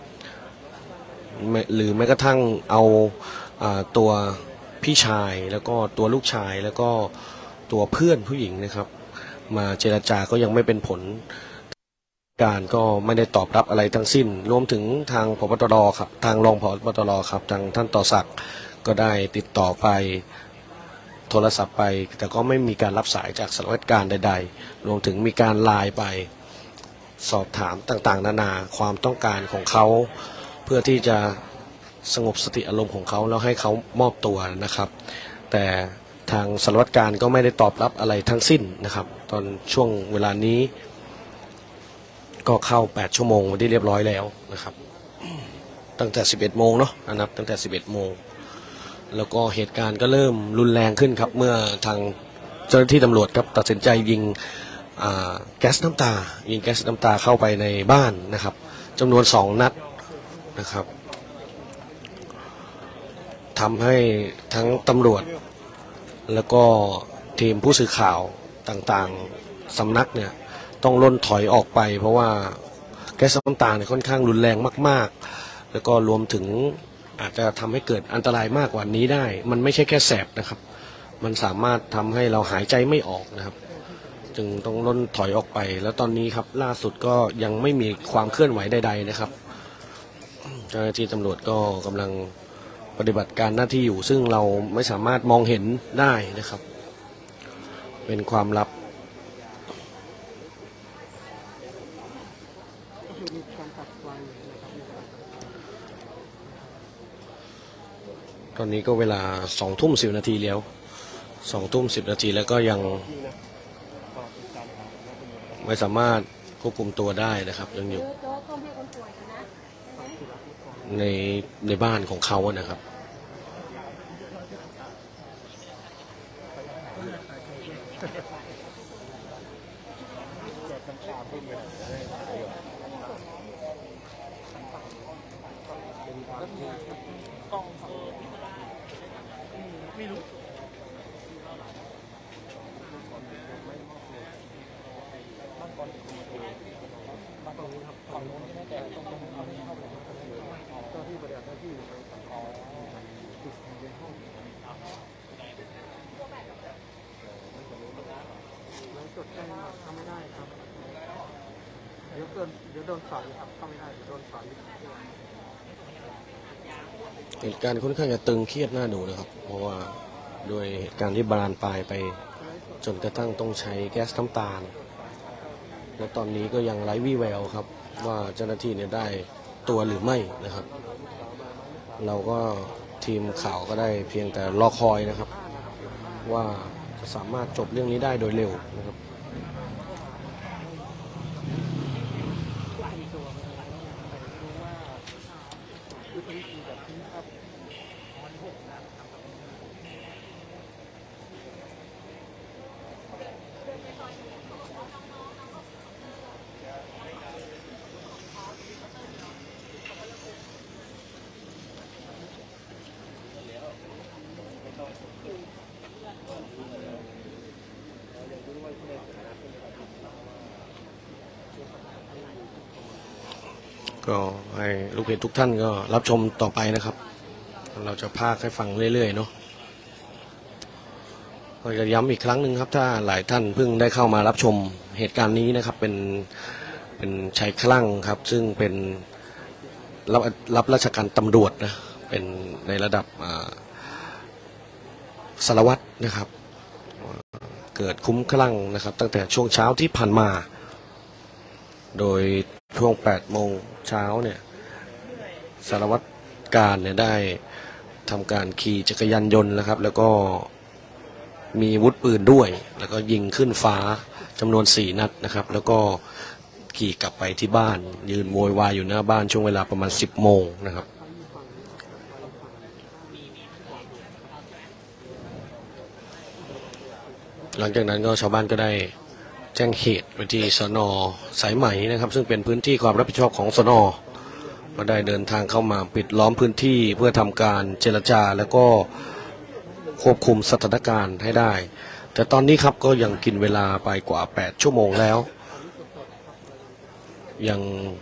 หรือแม้กระทั่งเอาตัวพี่ชายแล้วก็ตัวลูกชายแล้วก็ตัวเพื่อนผู้หญิงนะครับมาเจรจาก็ยังไม่เป็นผลการก็ไม่ได้ตอบรับอะไรทั้งสิ้นรวมถึงทางผบ.ตร.ครับทางรองผบ.ตร.ครับทางท่านต่อศักดิ์ก็ได้ติดต่อไปโทรศัพท์ไปแต่ก็ไม่มีการรับสายจากสารวัตรการใดๆรวมถึงมีการไลน์ไปสอบถามต่างๆนานาความต้องการของเขาเพื่อที่จะสงบสติอารมณ์ของเขาแล้วให้เขามอบตัวนะครับแต่ทางสารวัตรการก็ไม่ได้ตอบรับอะไรทั้งสิ้นนะครับตอนช่วงเวลานี้ก็เข้า8 ชั่วโมงมาที่เรียบร้อยแล้วนะครับตั้งแต่11 โมงเนาะนับตั้งแต่11 โมงแล้วก็เหตุการณ์ก็เริ่มรุนแรงขึ้นครับเมื่อทางเจ้าหน้าที่ตำรวจครับตัดสินใจยิงแก๊สน้ำตายิงแก๊สน้ำตาเข้าไปในบ้านนะครับจำนวน2 นัดนะครับทำให้ทั้งตำรวจแล้วก็ทีมผู้สื่อข่าวต่างๆสำนักเนี่ยต้องล่นถอยออกไปเพราะว่าแก๊สน้ำตาเนี่ยค่อนข้างรุนแรงมากๆแล้วก็รวมถึงอาจจะทำให้เกิดอันตรายมากกว่านี้ได้มันไม่ใช่แค่แสบนะครับมันสามารถทำให้เราหายใจไม่ออกนะครับจึงต้องล่นถอยออกไปแล้วตอนนี้ครับล่าสุดก็ยังไม่มีความเคลื่อนไหวใดๆนะครับเจ้าหน้าที่ตำรวจก็กำลังปฏิบัติการหน้าที่อยู่ซึ่งเราไม่สามารถมองเห็นได้นะครับเป็นความลับมีใครตอนนี้ก็เวลา20:10 นาทีแล้ว20:10 นาทีแล้วก็ยังไม่สามารถควบคุมตัวได้นะครับยังอยู่ในบ้านของเขานะครับเหตุการณ์ค่อนข้างจะตึงเครียดน่าดูนะครับเพราะว่าด้วยเหตุการณ์ที่บานปลายไปจนกระทั่งต้องใช้แก๊สน้ำตาและตอนนี้ก็ยังไร้วี่แววครับว่าเจ้าหน้าที่เนี่ยได้ตัวหรือไม่นะครับเราก็ทีมข่าวก็ได้เพียงแต่รอคอยนะครับว่าจะสามารถจบเรื่องนี้ได้โดยเร็วนะครับก็ให้ลูกเพจทุกท่านก็รับชมต่อไปนะครับเราจะพากให้ฟังเรื่อยๆเนาะก็จะย้ำอีกครั้งหนึ่งครับถ้าหลายท่านเพิ่งได้เข้ามารับชมเหตุการณ์นี้นะครับเป็นชายคลั่งครับซึ่งเป็นรับราชการตำรวจนะเป็นในระดับสารวัตรนะครับเกิดคุ้มคลั่งนะครับตั้งแต่ช่วงเช้าที่ผ่านมาโดยช่วง8 โมงเช้าเนี่ยสารวัตรการเนี่ยได้ทำการขี่จักรยานยนต์นะครับแล้วก็มีอาวุธปืนด้วยแล้วก็ยิงขึ้นฟ้าจำนวน4 นัดนะครับแล้วก็ขี่กลับไปที่บ้านยืนโวยวายอยู่หน้าบ้านช่วงเวลาประมาณ10 โมงนะครับหลังจากนั้นก็ชาวบ้านก็ได้แจ้งเหตุไปที่สน.สายไหมนะครับซึ่งเป็นพื้นที่ความรับผิดชอบของสน.ก็ได้เดินทางเข้ามาปิดล้อมพื้นที่เพื่อทำการเจรจาแล้วก็ควบคุมสถานการณ์ให้ได้แต่ตอนนี้ครับก็ยังกินเวลาไปกว่า8 ชั่วโมงแล้วยัง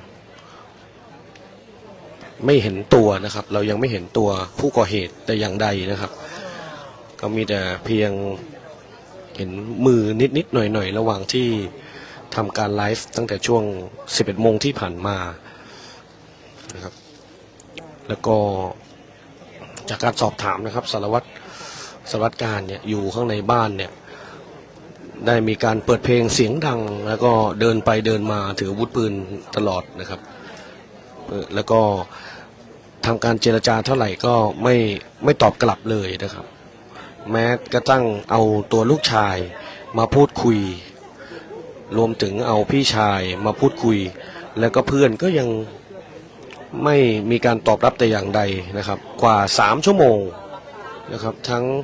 ไม่เห็นตัวนะครับเรายังไม่เห็นตัวผู้ก่อเหตุแต่อย่างใดนะครับก็มีแต่เพียงเห็นมือนิดๆหน่อยๆระหว่างที่ทำการไลฟ์ตั้งแต่ช่วง11 โมงที่ผ่านมานะครับแล้วก็จากการสอบถามนะครับสารวัตรการเนี่ยอยู่ข้างในบ้านเนี่ยได้มีการเปิดเพลงเสียงดังแล้วก็เดินไปเดินมาถืออาวุธปืนตลอดนะครับแล้วก็ทำการเจรจาเท่าไหร่ก็ไม่ตอบกลับเลยนะครับแม้กระทั่งเอาตัวลูกชายมาพูดคุยรวมถึงเอาพี่ชายมาพูดคุยแล้วก็เพื่อนก็ยังไม่มีการตอบรับแต่อย่างใดนะครับกว่า3 ชั่วโมงนะครับทั้ง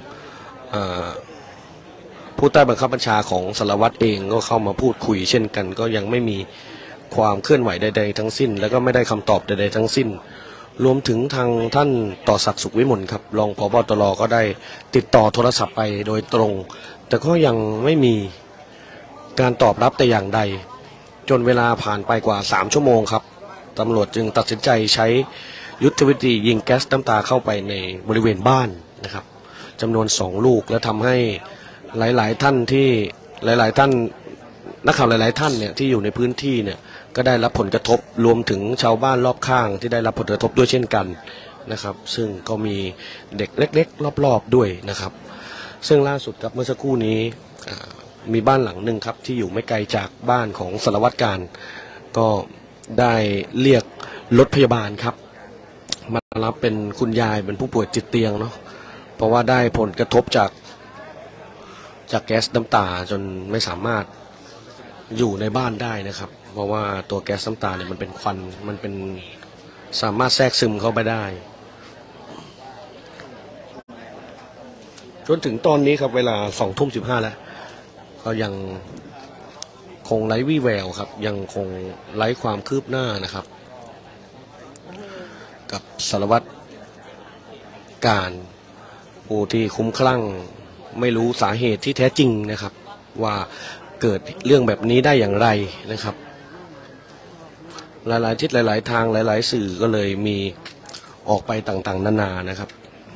ผู้ใต้บังคับบัญชาของสารวัตรเองก็เข้ามาพูดคุยเช่นกันก็ยังไม่มีความเคลื่อนไหวใดๆทั้งสิ้นแล้วก็ไม่ได้คำตอบใดๆทั้งสิ้นรวมถึงทางท่านต่อศักดิ์สุขวิมลครับรองผบ.ตร.ก็ได้ติดต่อโทรศัพท์ไปโดยตรงแต่ก็ยังไม่มีการตอบรับแต่อย่างใดจนเวลาผ่านไปกว่า3 ชั่วโมงครับตำรวจจึงตัดสินใจใช้ยุทธวิธียิงแก๊สน้ำตาเข้าไปในบริเวณบ้านนะครับจำนวน2 ลูกและทำให้หลายๆท่านนักข่าวหลายๆท่านเนี่ยที่อยู่ในพื้นที่เนี่ยก็ได้รับผลกระทบรวมถึงชาวบ้านรอบข้างที่ได้รับผลกระทบด้วยเช่นกันนะครับซึ่งก็มีเด็กเล็กๆรอบๆด้วยนะครับซึ่งล่าสุดครับเมื่อสักครู่นี้มีบ้านหลังหนึ่งครับที่อยู่ไม่ไกลจากบ้านของสารวัตรการก็ได้เรียกรถพยาบาลครับมารับเป็นคุณยายเป็นผู้ป่วยติดเตียงเนาะเพราะว่าได้ผลกระทบจากแก๊สน้ำตาจนไม่สามารถอยู่ในบ้านได้นะครับเพราะว่าตัวแก๊สน้ำตาเนี่ยมันเป็นควันมันเป็นสามารถแทรกซึมเข้าไปได้จนถึงตอนนี้ครับเวลา20:15แล้วก็ยังคงไร้วี่แววครับยังคงไร้ความคืบหน้านะครับกับสารวัตรการผู้ที่คุ้มคลั่งไม่รู้สาเหตุที่แท้จริงนะครับว่าเกิดเรื่องแบบนี้ได้อย่างไรนะครับหลายๆทิศหลายๆทางหลายๆสื่อก็เลยมีออกไปต่างๆนานานะครับ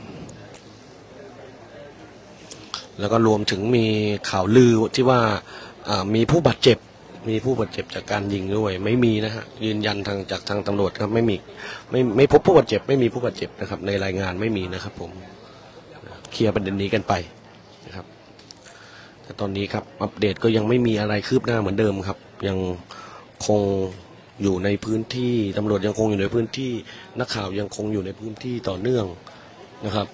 แล้วก็รวมถึงมีข่าวลือที่ว่ามีผู้บาดเจ็บจากการยิงด้วยไม่มีนะฮะยืนยันจากทางตำรวจครับไม่พบผู้บาดเจ็บไม่มีผู้บาดเจ็บนะครับในรายงานไม่มีนะครับผมเคลียร์ประเด็นนี้กันไปนะครับแต่ตอนนี้ครับอัปเดตก็ยังไม่มีอะไรคืบหน้าเหมือนเดิมครับยังคงอยู่ในพื้นที่ตำรวจยังคงอยู่ในพื้นที่นักข่าวยังคงอยู่ในพื้นที่ต่อเนื่องนะครับ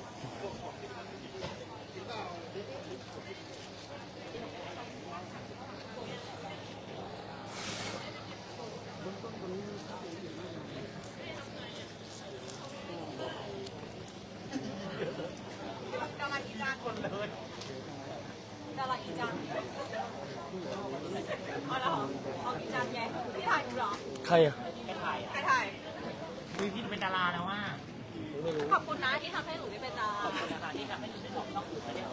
ใครอะใครถ่ายพี่เป็นดาราแล้วว่าขอบคุณนะที่ทำให้หนูได้เป็นดาราขอบคุณนะคะที่ทำให้หนูได้ออกต้องไม่ได้ออก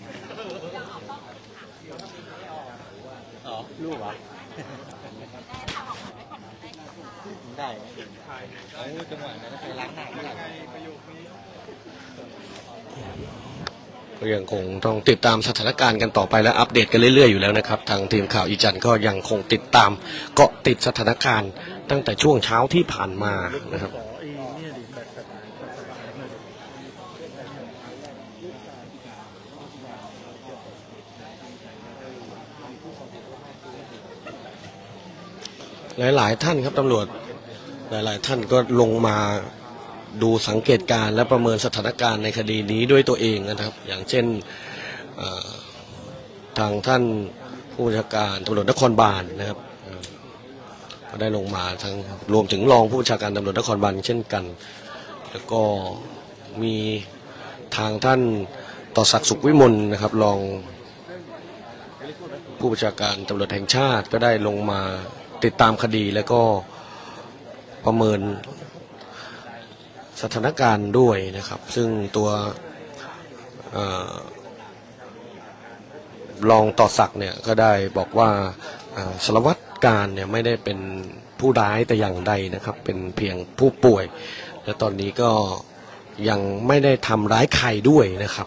ต้องรูปเหรอได้จังหวะนั้นไปล้างหน้าก็ยังคงต้องติดตามสถานการณ์กันต่อไปและอัปเดตกันเรื่อยๆอยู่แล้วนะครับทางทีมข่าวอีจันก็ยังคงติดตามเกาะติดสถานการณ์ตั้งแต่ช่วงเช้าที่ผ่านมานะครับหลายๆท่านครับตำรวจหลายๆท่านก็ลงมาดูสังเกตการณ์และประเมินสถานการณ์ในคดีนี้ด้วยตัวเองนะครับอย่างเช่นทางท่านผู้บัญชาการตำรวจนครบาลนะครับก็ได้ลงมาทั้งรวมถึงรองผู้บัญชาการตำรวจนครบาลเช่นกันแล้วก็มีทางท่านต่อศักดิ์สุขวิมลนะครับรองผู้บัญชาการตำรวจแห่งชาติก็ได้ลงมาติดตามคดีแล้วก็ประเมินสถานการณ์ด้วยนะครับซึ่งตัวรองต่อศักดิ์เนี่ยก็ได้บอกว่าสารวัตรการเนี่ยไม่ได้เป็นผู้ร้ายแต่อย่างใดนะครับเป็นเพียงผู้ป่วยและตอนนี้ก็ยังไม่ได้ทำร้ายใครด้วยนะครับ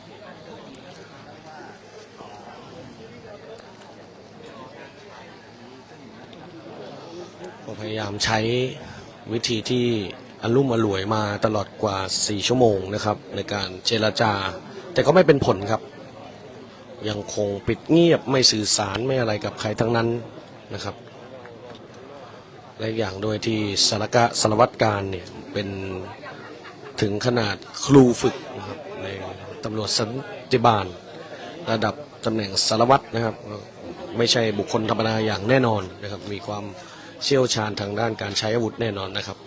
พยายามใช้วิธีที่อลุ่มอล่วยมาตลอดกว่า4 ชั่วโมงนะครับในการเจรจาแต่ก็ไม่เป็นผลครับยังคงปิดเงียบไม่สื่อสารไม่อะไรกับใครทั้งนั้นนะครับและอย่างโดยที่สารวัตรการเนี่ยเป็นถึงขนาดครูฝึกนะครับในตำรวจสันติบาลระดับตำแหน่งสารวัตรนะครับไม่ใช่บุคคลธรรมดาอย่างแน่นอนนะครับมีความเชี่ยวชาญทางด้านการใช้อาวุธแน่นอนนะครับ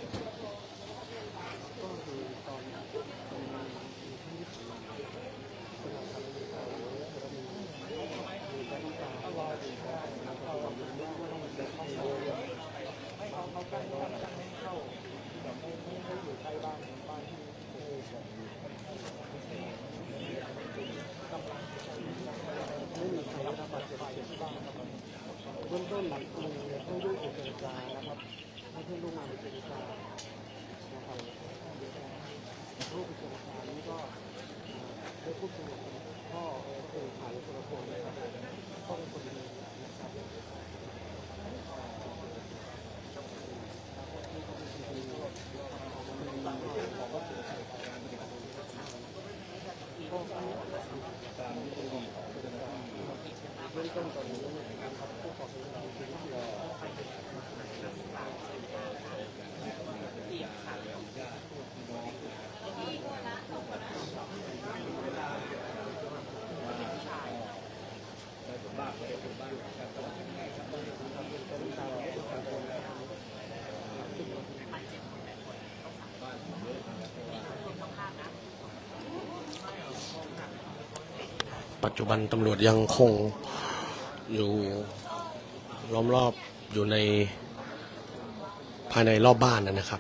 เบื้องต้นหลังต้องยุ่งเกี่ยวกับการนะครับให้เพื่อนร่วมงานเป็นการนะครับรูปเป็นการนี้ก็ได้พูดคุยกับพ่อคือผ่านโทรศัพท์นะครับต้องคนดีนะครับเบื้องต้นตอนนี้นะครับผู้ก่อเหตุปัจจุบันตำรวจยังคงอยู่ล้อมรอบอยู่ในภายในรอบบ้านนะครับ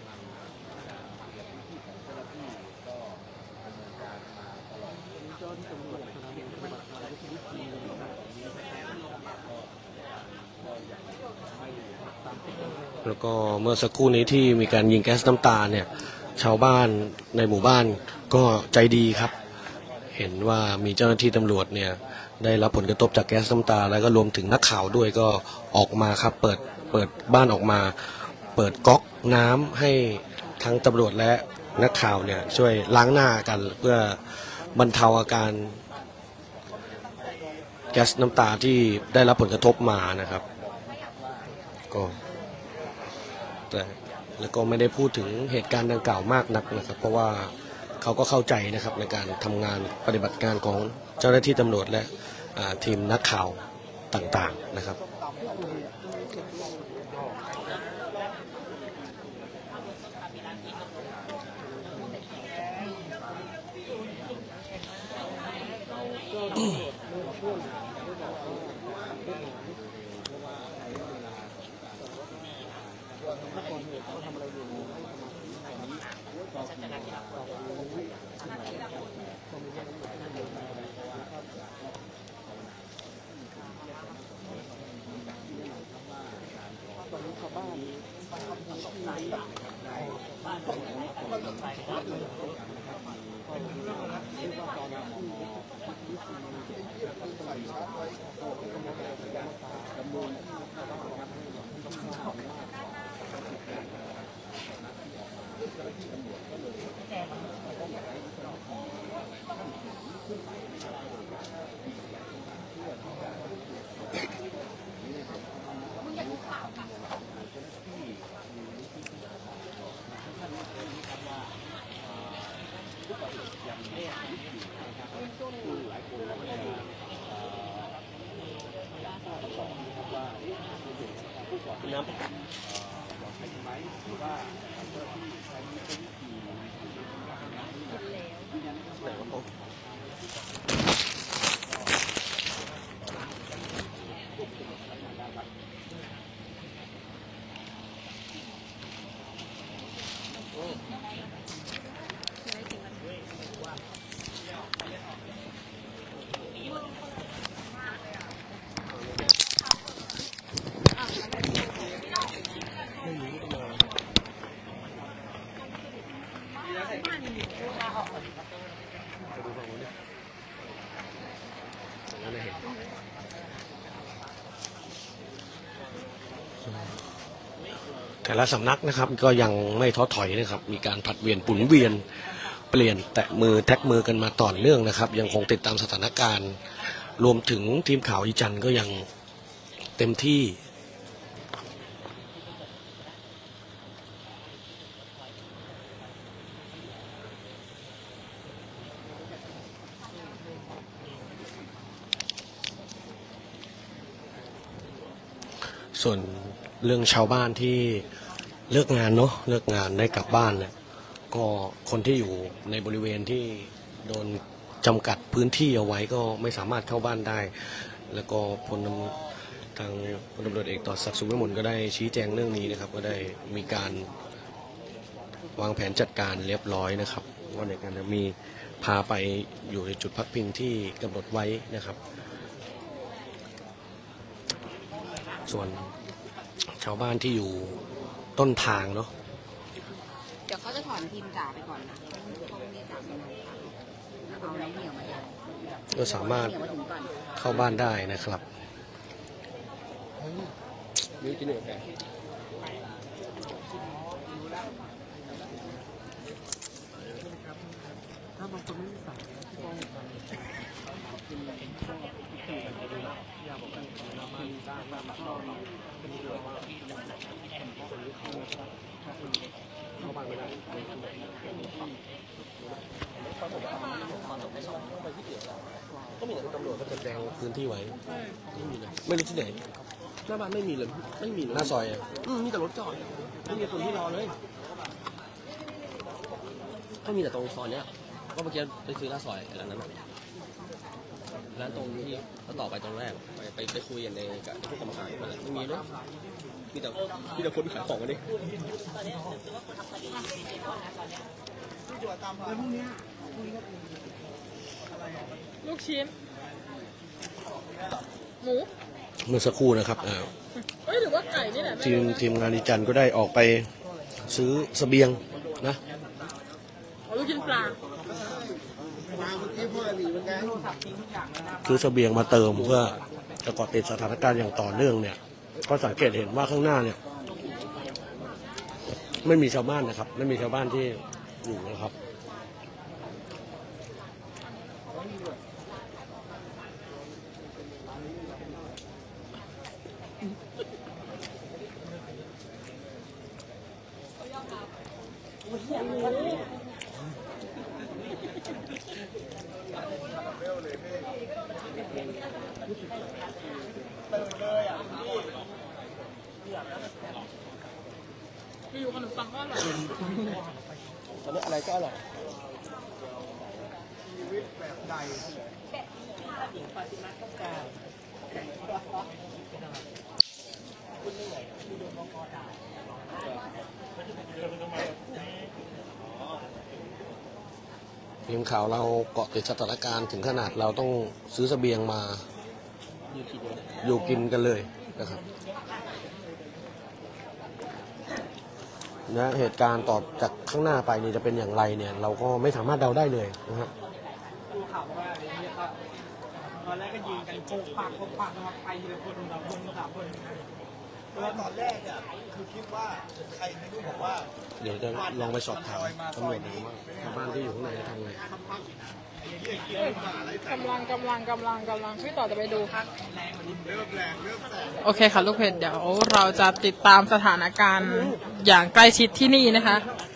แล้วก็เมื่อสักครู่นี้ที่มีการยิงแก๊สน้ำตาเนี่ยชาวบ้านในหมู่บ้านก็ใจดีครับเห็นว่ามีเจ้าหน้าที่ตำรวจเนี่ยได้รับผลกระทบจากแก๊สน้ำตาแล้วก็รวมถึงนักข่าวด้วยก็ออกมาครับเปิดบ้านออกมาเปิดก๊อกน้ำให้ทั้งตำรวจและนักข่าวเนี่ยช่วยล้างหน้ากันเพื่อบรรเทาอาการแก๊สน้ำตาที่ได้รับผลกระทบมานะครับก็แล้วก็ไม่ได้พูดถึงเหตุการณ์ดังกล่าวมากนักนะครับเพราะว่าเขาก็เข้าใจนะครับในการทำงานปฏิบัติการของเจ้าหน้าที่ตำรวจและทีมนักข่าวต่างๆนะครับแต่ละสำนักนะครับก็ยังไม่ท้อถอยนะครับมีการผลัดเวียนหมุนเวียนเปลี่ยนแตะมือแท็กมือกันมาต่อเนื่องนะครับยังคงติดตามสถานการณ์รวมถึงทีมข่าวอีจันก็ยังเต็มที่ส่วนเรื่องชาวบ้านที่เลิกงานเนาะเลิกงานได้กลับบ้านเนี่ยก็คนที่อยู่ในบริเวณที่โดนจำกัดพื้นที่เอาไว้ก็ไม่สามารถเข้าบ้านได้แล้วก็ทางพลตำรวจเอกต่อศักดิ์สุขวิมลก็ได้ชี้แจงเรื่องนี้นะครับก็ได้มีการวางแผนจัดการเรียบร้อยนะครับว่าในการมีพาไปอยู่ในจุดพักพิงที่กำหนดไว้นะครับส่วนชาวบ้านที่อยู่ต้นทางเนาะเดี๋ยวเขาจะถอนทีมจ่าไปก่อนนะเขาไม่ได้จ่าไปไหนเอาน้ำเหนียวมาก็สามารถเข้าบ้านได้นะครับถ้าบางคนไม่สั่งที่ต้องอยากบอกกันเรามาสร้างบ้านเราเป็นเรื่องว่าเข้าบ้านไม่ได้ก็มีแต่ตำรวจก็จะแดงพื้นที่ไว้ไม่มีเลยไม่รู้ที่ไหนหน้าบ้านไม่มีเลยไม่มีหน้าซอยอ่ะมีแต่รถจอดไม่มีคนที่รอเลยก็มีแต่ตรงซอยเนี้ยก็เมื่อกี้ไปซื้อหน้าซอยอะไรนั้นแล้วตรงที่ต่อไปตรงแรกไปคุยกันในกับผู้กรรมการอะไรไม่มีเนาะมีแต่คนขายของกันดิลูกชิ้นหมูเมื่อสักครู่นะครับเอ้ยหรือว่าไก่นี่แหละทีมงานดิจันก็ได้ออกไปซื้อเสบียงนะลูกชิ้นปลาซื้อเสบียงมาเติมเพื่อจะเกาะติดสถานการณ์อย่างต่อเนื่องเนี่ยก็สังเกตเห็นว่าข้างหน้าเนี่ยไม่มีชาวบ้านนะครับไม่มีชาวบ้านที่อยู่นะครับมีอยู่ขนมปังก็อร่อยตอนนี้อะไรก็อร่อยทีมข่าวเราเกาะติดสถานการณ์ถึงขนาดเราต้องซื้อเสบียงมาอยู่กินกันเลยนะครับนะเหตุการณ์ต่อจากข้างหน้าไปนี่จะเป็นอย่างไรเนี่ยเราก็ไม่สามารถเดาได้เลยนะครับดูข่าวว่าอย่างนี้ครับตอนแรกก็ยิงกันโปกปักนะครับไปทีละคนสามคนตอนแรกเนี่ยคือคิดว่าใครไม่รู้บอกว่าเดี๋ยวจะลองไปสอบถามตำรวจดูว่าชาวบ้านที่อยู่ข้างในทำไงกำลังพี่ต่อจะไปดูครับโอเคค่ะลูกเพจเดี๋ยวเราจะติดตามสถานการณ์อย่างใกล้ชิดที่นี่นะคะ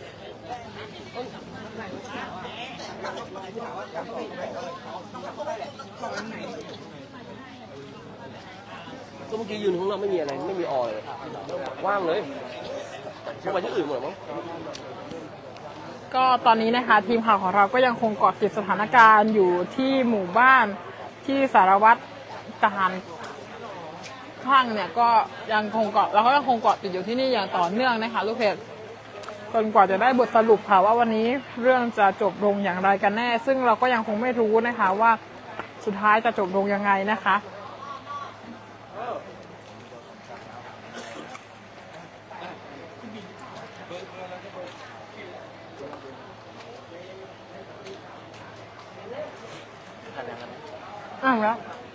ก็เมื่อกี้ยืนข้างนอกไม่มีอะไรไม่มีออยว่างเลยทำไมที่อื่นหมดมั้งก็ตอนนี้นะคะทีมข่าวของเราก็ยังคงเกาะติดสถานการณ์อยู่ที่หมู่บ้านที่สารวัตรการคลั่งเนี่ยก็ยังคงเกาะเราก็ยังคงเกาะติดอยู่ที่นี่อย่างต่อเนื่องนะคะลูกเพจจนกว่าจะได้บทสรุปค่ะว่าวันนี้เรื่องจะจบลงอย่างไรกันแน่ ซึ่งเราก็ยังคงไม่รู้นะคะว่าสุดท้ายจะจบลงยังไงนะคะแล้ว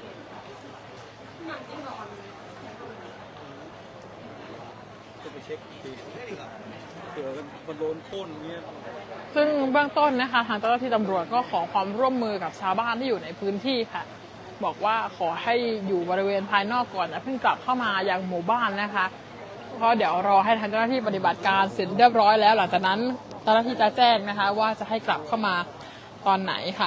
จะไปเช็คดีเผื่อมันโดนพ่นเงี้ยซึ่งเบื้องต้นนะคะทางเจ้าหน้าที่ตำรวจก็ขอความร่วมมือกับชาวบ้านที่อยู่ในพื้นที่ค่ะบอกว่าขอให้อยู่บริเวณภายนอกก่อนนะเพิ่งกลับเข้ามายังหมู่บ้านนะคะเพราะเดี๋ยวรอให้ทางเจ้าหน้าที่ปฏิบัติการเสร็จเรียบร้อยแล้วหลังจากนั้นเจ้าหน้าที่จะแจ้งนะคะว่าจะให้กลับเข้ามาตอนไหนค่ะ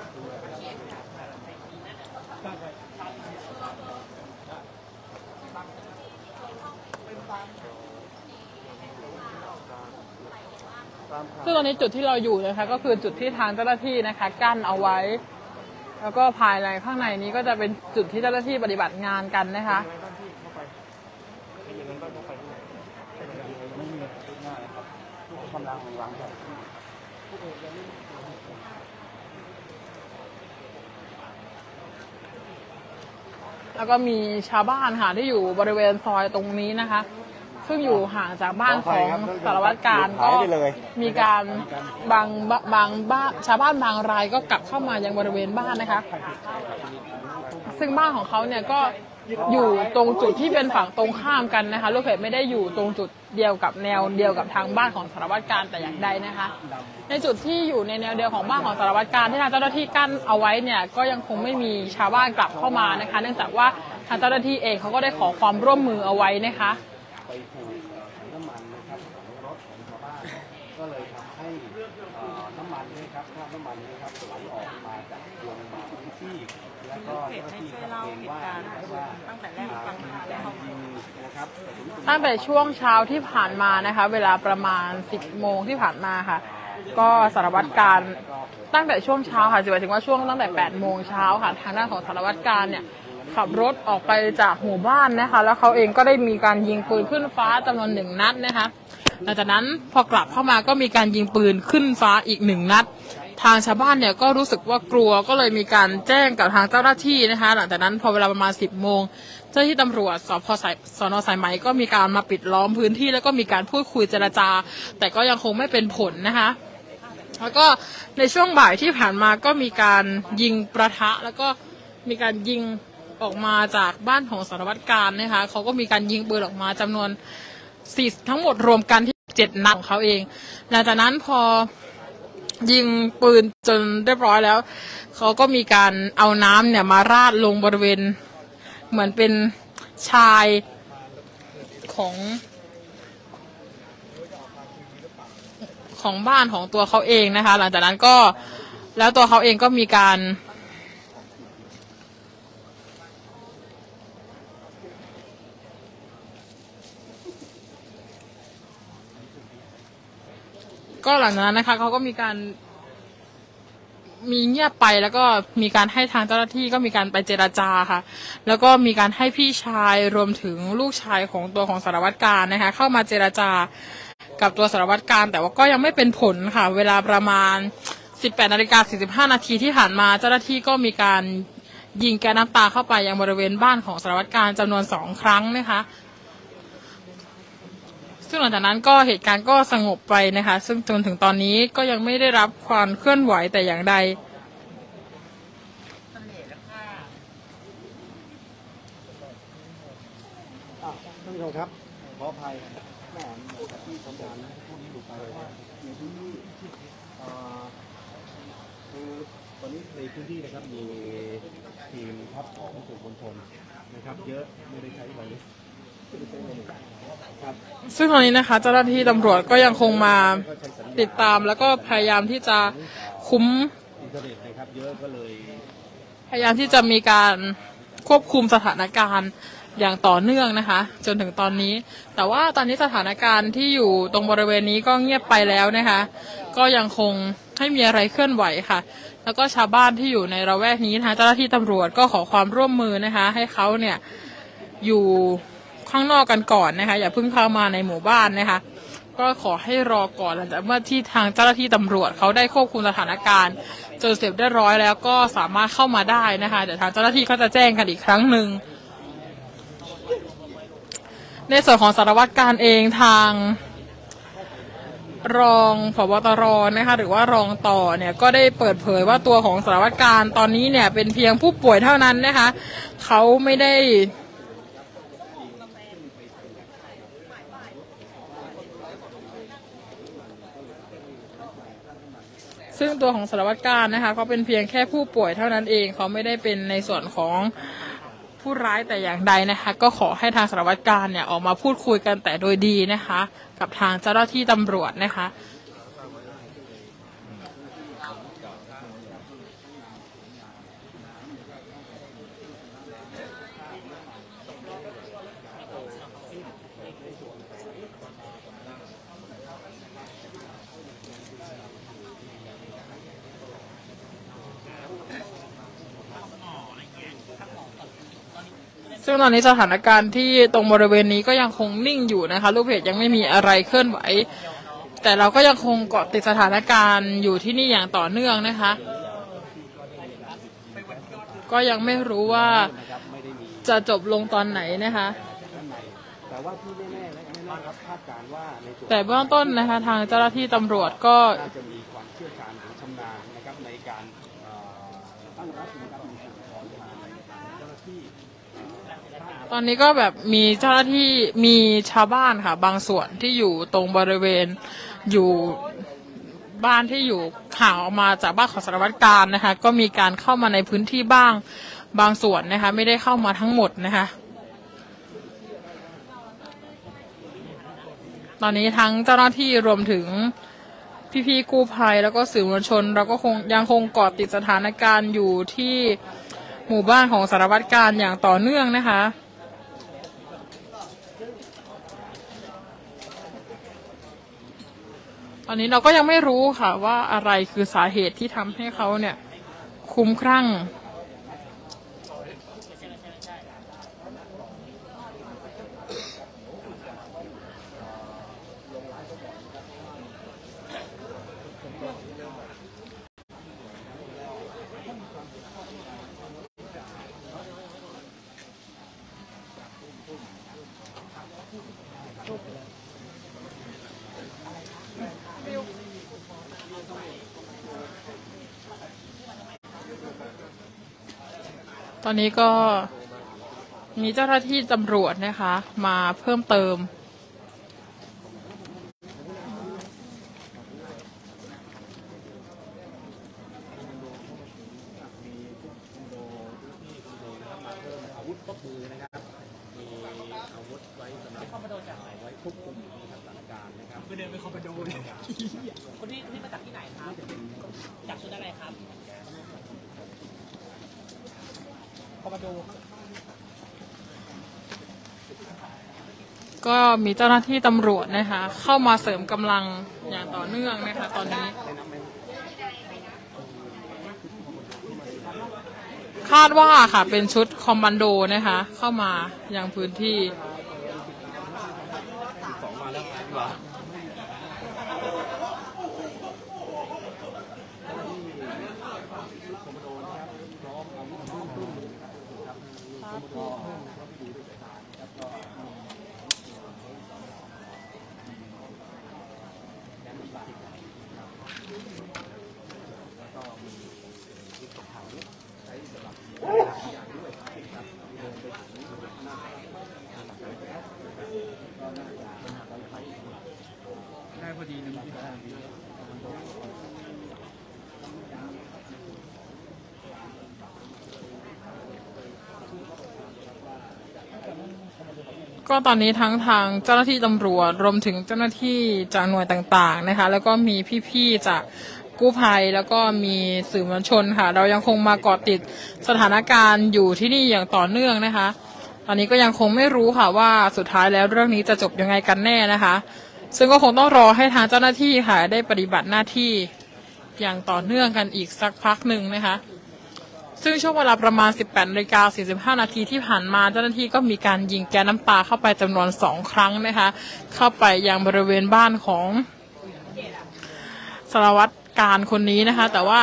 ซึ่งตอนนี้จุดที่เราอยู่นะคะก็คือจุดที่ทางเจ้าหน้าที่นะคะกั้นเอาไว้แล้วก็ภายในข้างในนี้ก็จะเป็นจุดที่เจ้าหน้าที่ปฏิบัติงานกันนะคะแล้วก็มีชาวบ้านค่ะที่อยู่บริเวณซอยตรงนี้นะคะซึ่งอยู่ห่างจากบ้านของสารวัตรการก็มีการบางบ้านชาวบ้านบางรายก็กลับเข้ามายังบริเวณบ้านนะคะซึ่งบ้านของเขาเนี่ยก็อยู่ตรงจุดที่เป็นฝั่งตรงข้ามกันนะคะลูกเพจไม่ได้อยู่ตรงจุดเดียวกับแนวเดียวกับทางบ้านของสารวัตรการแต่อย่างใดนะคะในจุดที่อยู่ในแนวเดียวของบ้านของสารวัตรการที่ทางเจ้าหน้าที่กั้นเอาไว้เนี่ยก็ยังคงไม่มีชาวบ้านกลับเข้ามานะคะเนื่องจากว่าทางเจ้าหน้าที่เองเขาก็ได้ขอความร่วมมือเอาไว้นะคะไปถูกน้ำมันนะครับของรถของชาวบ้านก็เลยทำให้น้ำมันนี่ครับคราบน้ำมันนี่ครับไหลออกมาจากดวงมาพื้นที่แล้วก็เจ้าหน้าที่ครับเองว่าตั้งแต่แรกฟังมาแล้วนะครับตั้งแต่ช่วงเช้าที่ผ่านมานะคะเวลาประมาณ 10 โมงที่ผ่านมาค่ะก็สารวัตรการตั้งแต่ช่วงเช้าค่ะหมายถึงว่าช่วงตั้งแต่8 โมงเช้าค่ะทางด้านของสารวัตรการเนี่ยขับรถออกไปจากหมู่บ้านนะคะแล้วเขาเองก็ได้มีการยิงปืนขึ้นฟ้าจำนวน1 นัดนะคะหลังจากนั้นพอกลับเข้ามาก็มีการยิงปืนขึ้นฟ้าอีก1 นัดทางชาวบ้านเนี่ยก็รู้สึกว่ากลัวก็เลยมีการแจ้งกับทางเจ้าหน้าที่นะคะหลังจากนั้นพอเวลาประมาณ10 โมงเจ้าหน้าที่ตำรวจสน.สายไหมก็มีการมาปิดล้อมพื้นที่แล้วก็มีการพูดคุยเจรจาแต่ก็ยังคงไม่เป็นผลนะคะแล้วก็ในช่วงบ่ายที่ผ่านมาก็มีการยิงประทะแล้วก็มีการยิงออกมาจากบ้านของสารวัตรการนะคะเขาก็มีการยิงปืนออกมาจำนวนทั้งหมดรวมกันที่7 นัดของเขาเองหลังจากนั้นพอยิงปืนจนเรียบร้อยแล้วเขาก็มีการเอาน้ำเนี่ยมาราดลงบริเวณเหมือนเป็นชายของบ้านของตัวเขาเองนะคะหลังจากนั้นก็แล้วตัวเขาเองก็มีการหลังจากนั้นนะคะเขาก็มีการเงียบไปแล้วก็มีการให้ทางเจ้าหน้าที่ก็มีการไปเจรจาค่ะแล้วก็มีการให้พี่ชายรวมถึงลูกชายของตัวของสารวัตรการนะคะเข้ามาเจรจากับตัวสารวัตรการแต่ว่าก็ยังไม่เป็นผลค่ะเวลาประมาณ 18:45 นาทีที่ผ่านมาเจ้าหน้าที่ก็มีการยิงแก๊สน้ำตาเข้าไปยังบริเวณบ้านของสารวัตรการจำนวน2 ครั้งนะคะซึ่งหลังจากนั้นก็เหตุการณ์ก็สงบไปนะคะซึ่งจนถึงตอนนี้ก็ยังไม่ได้รับความเคลื่อนไหวแต่อย่างใดท่านผู้ชมครับขออภัยแม่ที่ทำงานพวกนี้ดูไปในพื้นที่คือตอนนี้ในพื้นที่นะครับมีทีมทัพของสื่อมวลชนนะครับเยอะไม่ได้ใช้ไวรัสซึ่งตอนนี้นะคะเจ้าหน้าที่ตำรวจก็ยังคงมาติดตามแล้วก็พยายามที่จะคุ้มพยายามที่จะมีการควบคุมสถานการณ์อย่างต่อเนื่องนะคะจนถึงตอนนี้แต่ว่าตอนนี้สถานการณ์ที่อยู่ตรงบริเวณนี้ก็เงียบไปแล้วนะคะก็ยังคงให้มีอะไรเคลื่อนไหวค่ะแล้วก็ชาวบ้านที่อยู่ในละแวกนี้นะคะเจ้าหน้าที่ตำรวจก็ขอความร่วมมือนะคะให้เขาเนี่ยอยู่ข้างนอกกันก่อนนะคะอย่าเพิ่งเข้ามาในหมู่บ้านนะคะก็ขอให้รอก่อนหลังจากเมื่อที่ทางเจ้าหน้าที่ตำรวจเขาได้ควบคุมสถานการณ์จนเสร็จเรียบร้อยแล้วก็สามารถเข้ามาได้นะคะเดี๋ยวทางเจ้าหน้าที่เขาจะแจ้งกันอีกครั้งหนึ่งในส่วนของสารวัตรการเองทางรองผบ.ตร.นะคะหรือว่ารองต่อเนี่ยก็ได้เปิดเผยว่าตัวของสารวัตรการตอนนี้เนี่ยเป็นเพียงผู้ป่วยเท่านั้นนะคะเขาไม่ได้ซึ่งตัวของสารวัตรการนะคะเขาเป็นเพียงแค่ผู้ป่วยเท่านั้นเองเขาไม่ได้เป็นในส่วนของผู้ร้ายแต่อย่างใดนะคะก็ขอให้ทางสารวัตรการเนี่ยออกมาพูดคุยกันแต่โดยดีนะคะกับทางเจ้าหน้าที่ตำรวจนะคะซึ่งตอนนี้สถานการณ์ที่ตรงบริเวณนี้ก็ยังคงนิ่งอยู่นะคะลูกเพจยังไม่มีอะไรเคลื่อนไหวแต่เราก็ยังคงเกาะติดสถานการณ์อยู่ที่นี่อย่างต่อเนื่องนะคะก็ยังไม่รู้ว่าจะจบลงตอนไหนนะคะแต่เบื้องต้นนะคะทางเจ้าหน้าที่ตำรวจก็ตอนนี้ก็แบบมีเจ้าหน้าที่มีชาวบ้านค่ะบางส่วนที่อยู่ตรงบริเวณอยู่บ้านที่อยู่ห่างออกมาจากบ้านของสารวัตรการนะคะก็มีการเข้ามาในพื้นที่บ้างบางส่วนนะคะไม่ได้เข้ามาทั้งหมดนะคะตอนนี้ทั้งเจ้าหน้าที่รวมถึงพี่ๆกู้ภัยแล้วก็สื่อมวลชนเราก็ยังคงเกาะติดสถานการณ์อยู่ที่หมู่บ้านของสารวัตรการอย่างต่อเนื่องนะคะตอนนี้เราก็ยังไม่รู้ค่ะว่าอะไรคือสาเหตุที่ทำให้เขาเนี่ยคลุ้มคลั่งตอนนี้ก็มีเจ้าหน้าที่ตำรวจนะคะมาเพิ่มเติมอาวุธครบมือนะครับมีอาวุธไว้สำหรับคอมมานโดจากไหนไว้ควบคุมสถานการณ์นะครับไปเดินไปคอมมานโดเลยคนที่มาจากที่ไหนครับจากชุดอะไรครับคอมมานโดก็มีเจ้าหน้าที่ตำรวจนะคะเข้ามาเสริมกำลังอย่างต่อเนื่องนะคะตอนนี้คาดว่าค่ะเป็นชุดคอมมานโดนะคะเข้ามายังพื้นที่ได้พอดีนึงที่ได้ก็ตอนนี้ทั้งทางเจ้าหน้าที่ตำรวจรวมถึงเจ้าหน้าที่จากหน่วยต่างๆนะคะแล้วก็มีพี่ๆจากกู้ภัยแล้วก็มีสื่อมวลชนค่ะเรายังคงมาเกาะติดสถานการณ์อยู่ที่นี่อย่างต่อเนื่องนะคะตอนนี้ก็ยังคงไม่รู้ค่ะว่าสุดท้ายแล้วเรื่องนี้จะจบยังไงกันแน่นะคะซึ่งก็คงต้องรอให้ทางเจ้าหน้าที่ค่ะได้ปฏิบัติหน้าที่อย่างต่อเนื่องกันอีกสักพักหนึ่งนะคะซึ่งช่วงเวลาประมาณ 18:45 นาทีที่ผ่านมาเจ้าหน้าที่ก็มีการยิงแก๊สน้ำตาเข้าไปจำนวน2 ครั้งนะคะเข้าไปยังบริเวณบ้านของสารวัตรการคนนี้นะคะแต่ว่า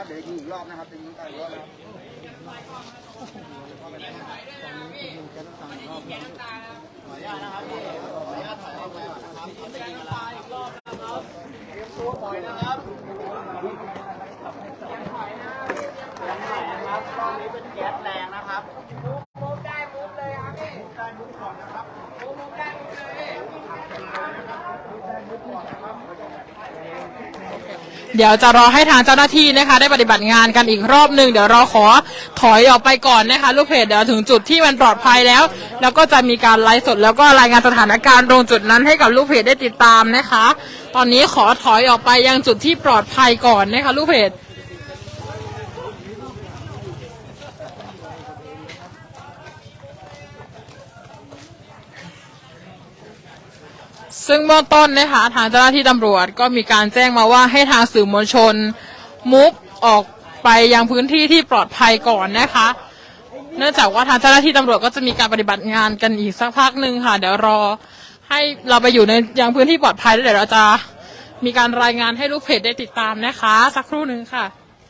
ตอนนี้เป็นแก๊สแรงนะครับมุมได้มุมเลยครับพี่ได้มุมก่อนนะครับมุมได้มุมเลยเดี๋ยวจะรอให้ทางเจ้าหน้าที่นะคะได้ปฏิบัติงานกันอีกรอบหนึ่งเดี๋ยวเราขอถอยออกไปก่อนนะคะลูกเพจเดี๋ยวถึงจุดที่มันปลอดภัยแล้วก็จะมีการไลฟ์สดแล้วก็รายงานสถานการณ์ตรงจุดนั้นให้กับลูกเพจได้ติดตามนะคะตอนนี้ขอถอยออกไปยังจุดที่ปลอดภัยก่อนนะคะลูกเพจซึ่งเบื้องต้นนะคะทางเจ้าหน้าที่ตำรวจก็มีการแจ้งมาว่าให้ทางสื่อมวลชนมุฟออกไปยังพื้นที่ที่ปลอดภัยก่อนนะคะเนื่องจากว่าทางเจ้าหน้าที่ตำรวจก็จะมีการปฏิบัติงานกันอีกสักพักหนึ่งค่ะเดี๋ยวรอให้เราไปอยู่ในยังพื้นที่ปลอดภัยแล้วเดี๋ยวเราจะมีการรายงานให้ลูกเพจได้ติดตามนะคะสักครู่หนึ่งค่ะ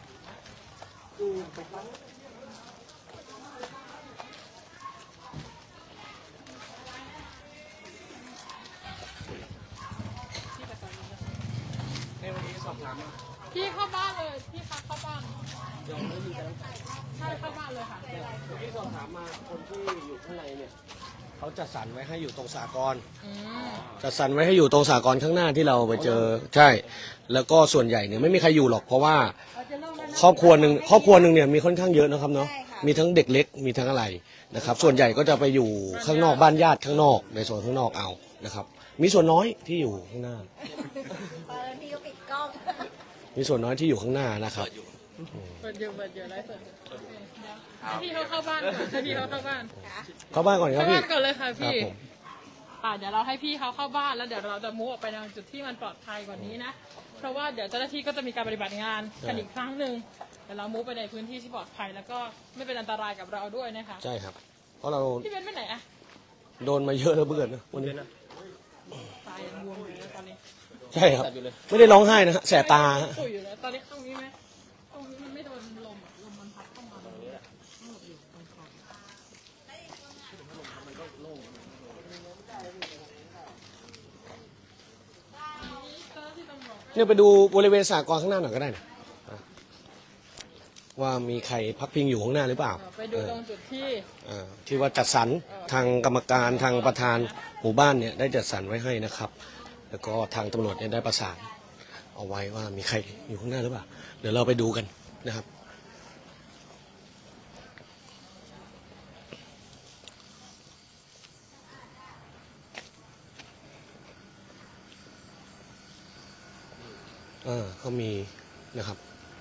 พี่เข้าบ้านเลยพี่พักเข้าบ้านใช่เข้าบ้านเลยค่ะที่สอบถามมาคนที่อยู่ข้างในเนี่ยเขาจัดสรรไว้ให้อยู่ตรงสากลจัดสรรไว้ให้อยู่ตรงสากลข้างหน้าที่เราไปเจอใช่แล้วก็ส่วนใหญ่เนี่ยไม่มีใครอยู่หรอกเพราะว่าครอบครัวหนึ่งเนี่ยมีค่อนข้างเยอะนะครับเนาะมีทั้งเด็กเล็กมีทั้งอะไรนะครับส่วนใหญ่ก็จะไปอยู่ข้างนอกบ้านญาติข้างนอกในโซนข้างนอกเอานะครับมีส่วนน้อยที่อยู่ข้างหน้าพี่ก็ปิดกล้องมีส่วนน้อยที่อยู่ข้างหน้านะครับเปิดเยอะไลฟ์สดพี่เขาเข้าบ้านก่อนพี่เขาเข้าบ้านเข้าบ้านก่อนครับพี่เข้าบ้านก่อนเลยค่ะพี่ค่ะเดี๋ยวเราให้พี่เขาเข้าบ้านแล้วเดี๋ยวเราจะมูฟออกไปในจุดที่มันปลอดภัยกว่านี้นะเพราะว่าเดี๋ยวเจ้าหน้าที่ก็จะมีการปฏิบัติงานกันอีกครั้งหนึ่งเดี๋ยวเรามูฟไปในพื้นที่ที่ปลอดภัยแล้วก็ไม่เป็นอันตรายกับเราด้วยนะคะใช่ครับเพราะเราพี่เบนไปไหนอะโดนมาเยอะแล้วเพื่อนนะวันนี้ตายยังบวมอยู่เลยตอนนี้ใช่ครับไม่ได้ร้องไห้นะฮะแสบตาฮะตุ๋ยอยู่แล้วตอนนี้ตรงนี้ไหมตรงนี้มันไม่โดนลมอะลมมันพัดเข้ามาตรงนี้ต้องหลบอยู่ตรงคอเนี่ยไปดูบริเวณสหกรณ์ข้างหน้าหน่อยก็ได้นะว่ามีใครพักพิงอยู่ข้างหน้าหรือเปล่าไปดูตรงจุดที่ที่ว่าจัดสรรทางกรรมการทางประธานหมู่บ้านเนี่ยได้จัดสรรไว้ให้นะครับ แล้วก็ทางตำรวจเนี่ยได้ประสานเอาไว้ว่ามีใครอยู่ข้างหน้าหรือเปล่าเดี๋ยวเราไปดูกันนะครับเขามีนะครับ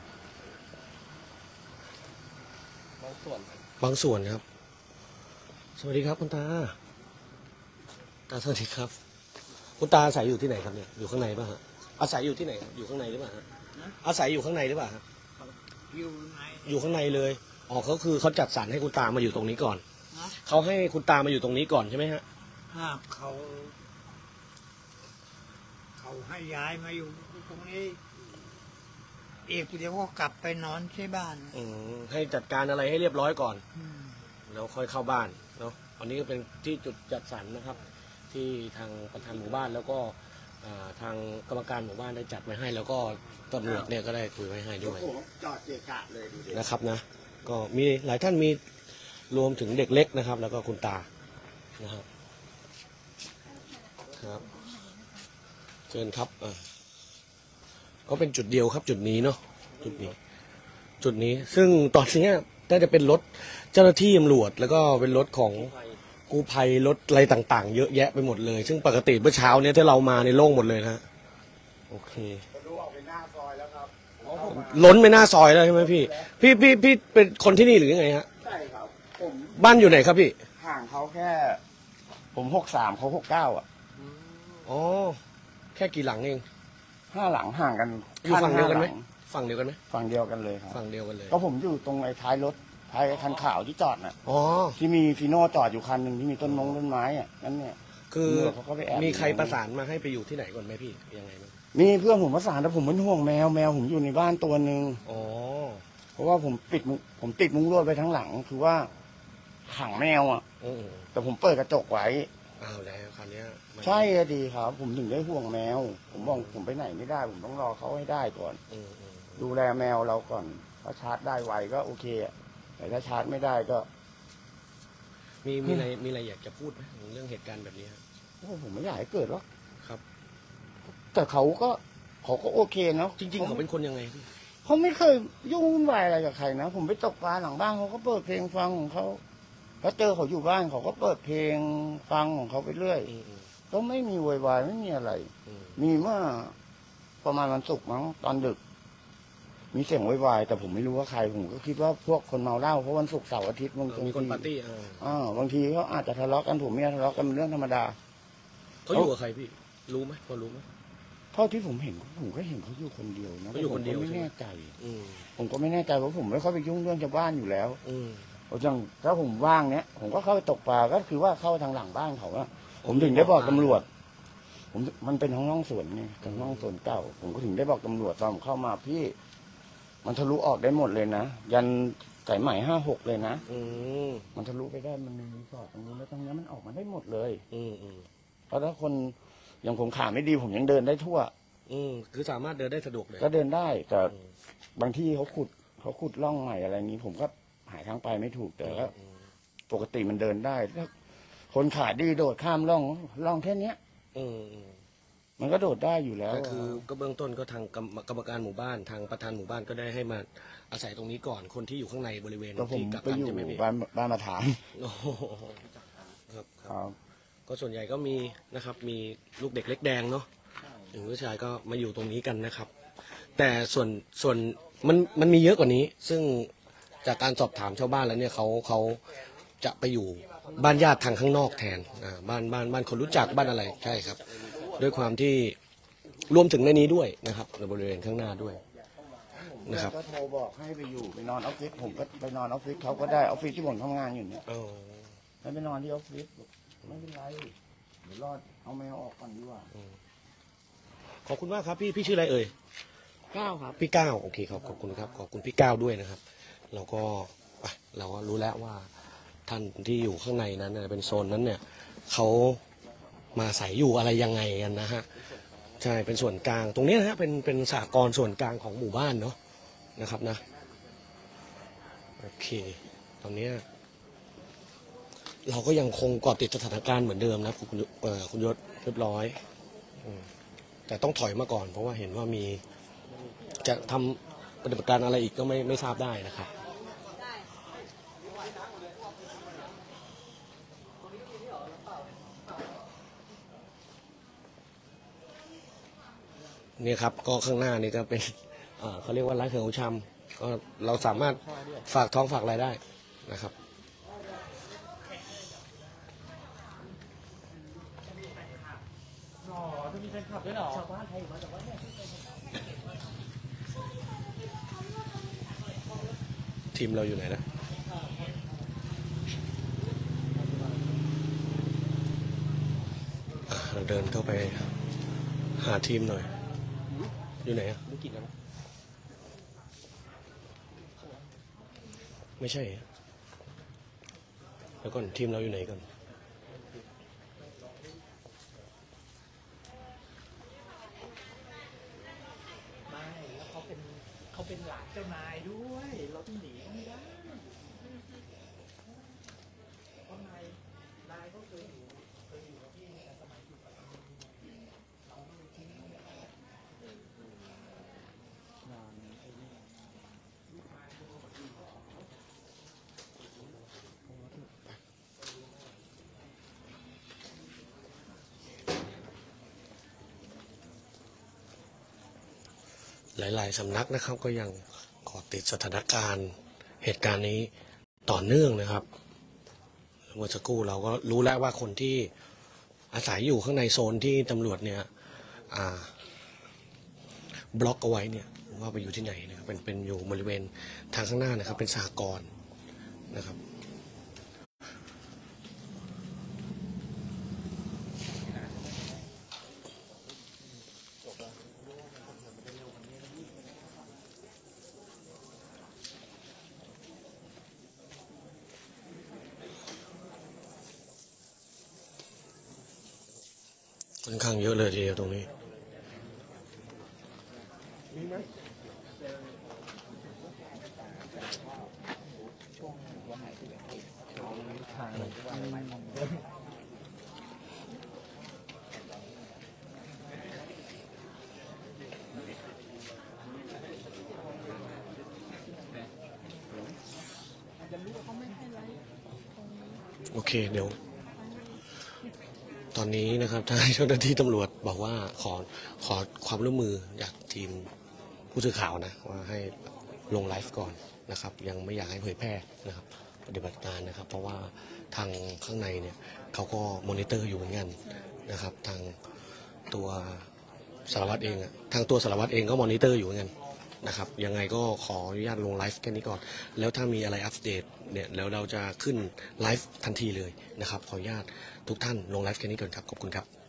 บางส่วนครับสวัสดีครับคุณตาสวัสดีครับคุณตาอาศัยอยู่ที่ไหนครับเนี่ยอยู่ข้างในป่ะฮะอาศัยอยู่ที่ไหนอยู่ข้างในหรือเปล่าฮะอาศัยอยู่ข้างในหรือเปล่าฮะอยู่ข้างในเลยอ๋อเขาคือเขาจัดสรรให้คุณตามาอยู่ตรงนี้ก่อนเขาให้คุณตามาอยู่ตรงนี้ก่อนใช่ไหมฮะเขาให้ย้ายมาอยู่ตรงนี้อีกเดี๋ยวก็กลับไปนอนที่บ้านให้จัดการอะไรให้เรียบร้อยก่อนแล้วค่อยเข้าบ้านเนาะอันนี้ก็เป็นที่จุดจัดสรรนะครับที่ทางประธานหมู่บ้านแล้วก็ทางกรรมการหมู่บ้านได้จัดไว้ให้แล้วก็ตำรวจเนี่ยก็ได้คุยไว้ให้ด้วยจอดเกะกะเลยดูดินะครับนะก็มีหลายท่านมีรวมถึงเด็กเล็กนะครับแล้วก็คุณตานะครับครับเชิญครับก็เป็นจุดเดียวครับจุดนี้เนาะจุดนี้ซึ่งตอนนี้น่าจะเป็นรถเจ้าหน้าที่ตำรวจแล้วก็เป็นรถของกู้ภัยรถอะไรต่างๆเยอะแยะไปหมดเลยซึ่งปกติเมื่อเช้าเนี้ยที่เรามาในโล่งหมดเลยนะโอเคล้นไปหน้าซอยแล้วใช่ไหมพี่เป็นคนที่นี่หรือยังไงฮะใช่ครับผมบ้านอยู่ไหนครับพี่ห่างเขาแค่ผม63เขา69 อ๋อแค่กี่หลังเอง 5 หลังห่างกันอยู่ฝั่งเดียวกันไหมฝั่งเดียวกันไหมฝั่งเดียวกันเลยครับฝั่งเดียวกันเลยก็ผมอยู่ตรงไอ้ท้ายรถท้ายคันขาวที่จอดน่ะอ๋อที่มีฟีโน่จอดอยู่คันหนึ่งที่มีต้นไม้อ่ะนั่นเนี่ยคือมีใครประสานมาให้ไปอยู่ที่ไหนก่อนไหมพี่ยังไงมีเพื่อนผมประสานแต่ผมเป็นห่วงแมวผมอยู่ในบ้านตัวหนึ่งอ๋อเพราะว่าผมติดมุ้งลวดไปทั้งหลังคือว่าขังแมวอ่ะแต่ผมเปิดกระจกไว้อ้าวแล้วคราวนี้ใช่ดีครับผมถึงได้ห่วงแมวผมบอกผมไปไหนไม่ได้ผมต้องรอเขาให้ได้ก่อนดูแลแมวเราก่อนถ้าชาร์จได้ไวก็โอเคแต่ถ้าชาร์จไม่ได้ก็มีอะไรอยากจะพูดไหมเรื่องเหตุการณ์แบบนี้ผมไม่อยากให้เกิดหรอกครับแต่เขาก็โอเคเนาะจริงๆเขาเป็นคนยังไงเขาไม่เคยยุ่งวุ่นวายอะไรกับใครนะผมไปตกปลาหลังบ้านเขาก็เปิดเพลงฟังของเขาแล้วเจอเขาอยู่บ้านเขาก็เปิดเพลงฟังของเขาไปเรื่อยก็ไม่มีวุ่นวายไม่มีอะไรมีเมื่อประมาณวันศุกร์มั้งตอนดึกมีเสียงวุ่นวายแต่ผมไม่รู้ว่าใครผมก็คิดว่าพวกคนเมาเหล้าเพราะวันศุกร์เสาร์อาทิตย์มีคนปาร์ตี้บางทีเขาอาจจะทะเลาะกันผมไม่ทะเลาะกันเป็นเรื่องธรรมดาเขาอยู่กับใครพี่รู้ไหมพอรู้ไหมเท่าที่ผมเห็นผมก็เห็นเขาอยู่คนเดียวนะเขาอยู่คนเดียวไม่แน่ใจผมก็ไม่แน่ใจเพราะผมไม่ค่อยไปยุ่งเรื่องชาวบ้านอยู่แล้วอย่างถ้าผมว่างเนี้ยผมก็เข้าไปตกปลาก็คือว่าเข้าทางหลังบ้านเขาอะผมถึงได้บอกตำรวจมันเป็นห้องสวนไงเป็นห้องสวนเก่าผมก็ถึงได้บอกตำรวจตอนผมเข้ามาพี่มันทะลุออกได้หมดเลยนะยันสายใหม่56เลยนะมันทะลุไปได้มันมีรีสอร์ทตรงนู้นแล้วตรงนี้มันออกมาได้หมดเลยเพราะถ้าคนอย่างผมขาไม่ดีผมยังเดินได้ทั่วคือสามารถเดินได้สะดวกเลยก็เดินได้แต่บางที่เขาขุดร่องใหม่อะไรนี้ผมก็หาทางไปไม่ถูกแต่ก็ปกติมันเดินได้ถ้าคนขาดีโดดข้ามร่องแค่เนี้ยมันก็โดดได้อยู่แล้วก็คือก็เบื้องต้นก็ทางกรรมการหมู่บ้านทางประธานหมู่บ้านก็ได้ให้มาอาศัยตรงนี้ก่อนคนที่อยู่ข้างในบริเวณที่กลับกันจะไม่มีบ้านมาถามครับก็ส่วนใหญ่ก็มีนะครับมีลูกเด็กเล็กแดงเนาะหรือผู้ชายก็มาอยู่ตรงนี้กันนะครับแต่ส่วนมันมีเยอะกว่านี้ซึ่งจากการสอบถามชาวบ้านแล้วเนี่ยเขาจะไปอยู่บ้านญาติทางข้างนอกแทนบ้านคนรู้จักบ้านอะไรใช่ครับด้วยความที่รวมถึงในนี้ด้วยนะครับในบริเวณข้างหน้าด้วยนะครับก็โทรบอกให้ไปอยู่ไปนอนออฟฟิศผมก็ไปนอนออฟฟิศเขาก็ได้ออฟฟิศที่ผมทำงานอยู่เนี่ยให้ไปนอนที่ออฟฟิศไม่เป็นไรเดี๋ยวรอดเอาแมวออกก่อนดีกว่าขอบคุณมากครับพี่ชื่ออะไรเอ่ยก้าวครับพี่ก้าวโอเคครับขอบคุณครับขอบคุณพี่ก้าวด้วยนะครับเราก็รู้แล้วว่าท่านที่อยู่ข้างในนั้นเป็นโซนนั้นเนี่ยเขามาอาศัยอยู่อะไรยังไงกันนะฮะใช่เป็นส่วนกลางตรงนี้นะฮะเป็นสหกรณ์ส่วนกลางของหมู่บ้านเนาะนะครับนะโอเคตอนนี้เราก็ยังคงเกาะติดสถานการณ์เหมือนเดิมนะคุณยศเรียบร้อยแต่ต้องถอยมาก่อนเพราะว่าเห็นว่ามีจะทำปฏิบัติการอะไรอีกก็ไม่ทราบได้นะครับนี่ครับก็ข้างหน้านี่ก็เป็นเขาเรียกว่าร้านขายของชำก็เราสามารถฝากท้องฝากรายได้นะครับทีมเราอยู่ไหนนะเราเดินเข้าไปหาทีมหน่อยอยู่ไหนอ่ะไม่กินแล้วไม่ใช่แล้วก่อนทีมเราอยู่ไหนก่อนไม่แล้วเขาเป็นหลานเจ้านายด้วยเราต้องหนีไม่ได้เพราะนายก็เคยอยู่กับพี่แต่สมัยอยู่กับเราไม่ได้ทิ้งหลายๆสำนักนะครับก็ยังเกาะติดสถานการณ์เหตุการณ์นี้ต่อเนื่องนะครับเมื่อสักครู่เราก็รู้แล้วว่าคนที่อาศัยอยู่ข้างในโซนที่ตำรวจเนี่ยบล็อกเอาไว้เนี่ยว่าไปอยู่ที่ไหนนะครับเป็นอยู่บริเวณทางข้างหน้านะครับเป็นสหกรณ์นะครับค่อนข้างเยอะเลยทีเดียวตรงนี้โอเคเดี๋ยวตอนนี้นะครับทางเจ้าหน้าที่ตำรวจบอกว่าขอความร่วมมือจากทีมผู้สื่อข่าวนะว่าให้ลงไลฟ์ก่อนนะครับยังไม่อยากให้เผยแพร่นะครับปฏิบัติการนะครับเพราะว่าทางข้างในเนี่ยเขาก็มอนิเตอร์อยู่เหมือนกันนะครับทางตัวสารวัตรเองทางตัวสารวัตรเองก็มอนิเตอร์อยู่เหมือนกันนะครับยังไงก็ขออนุญาตลงไลฟ์แค่นี้ก่อนแล้วถ้ามีอะไรอัปเดตเนี่ยแล้วเราจะขึ้นไลฟ์ทันทีเลยนะครับขออนุญาตทุกท่านลงไลฟ์แค่นี้ก่อนครับขอบคุณครับ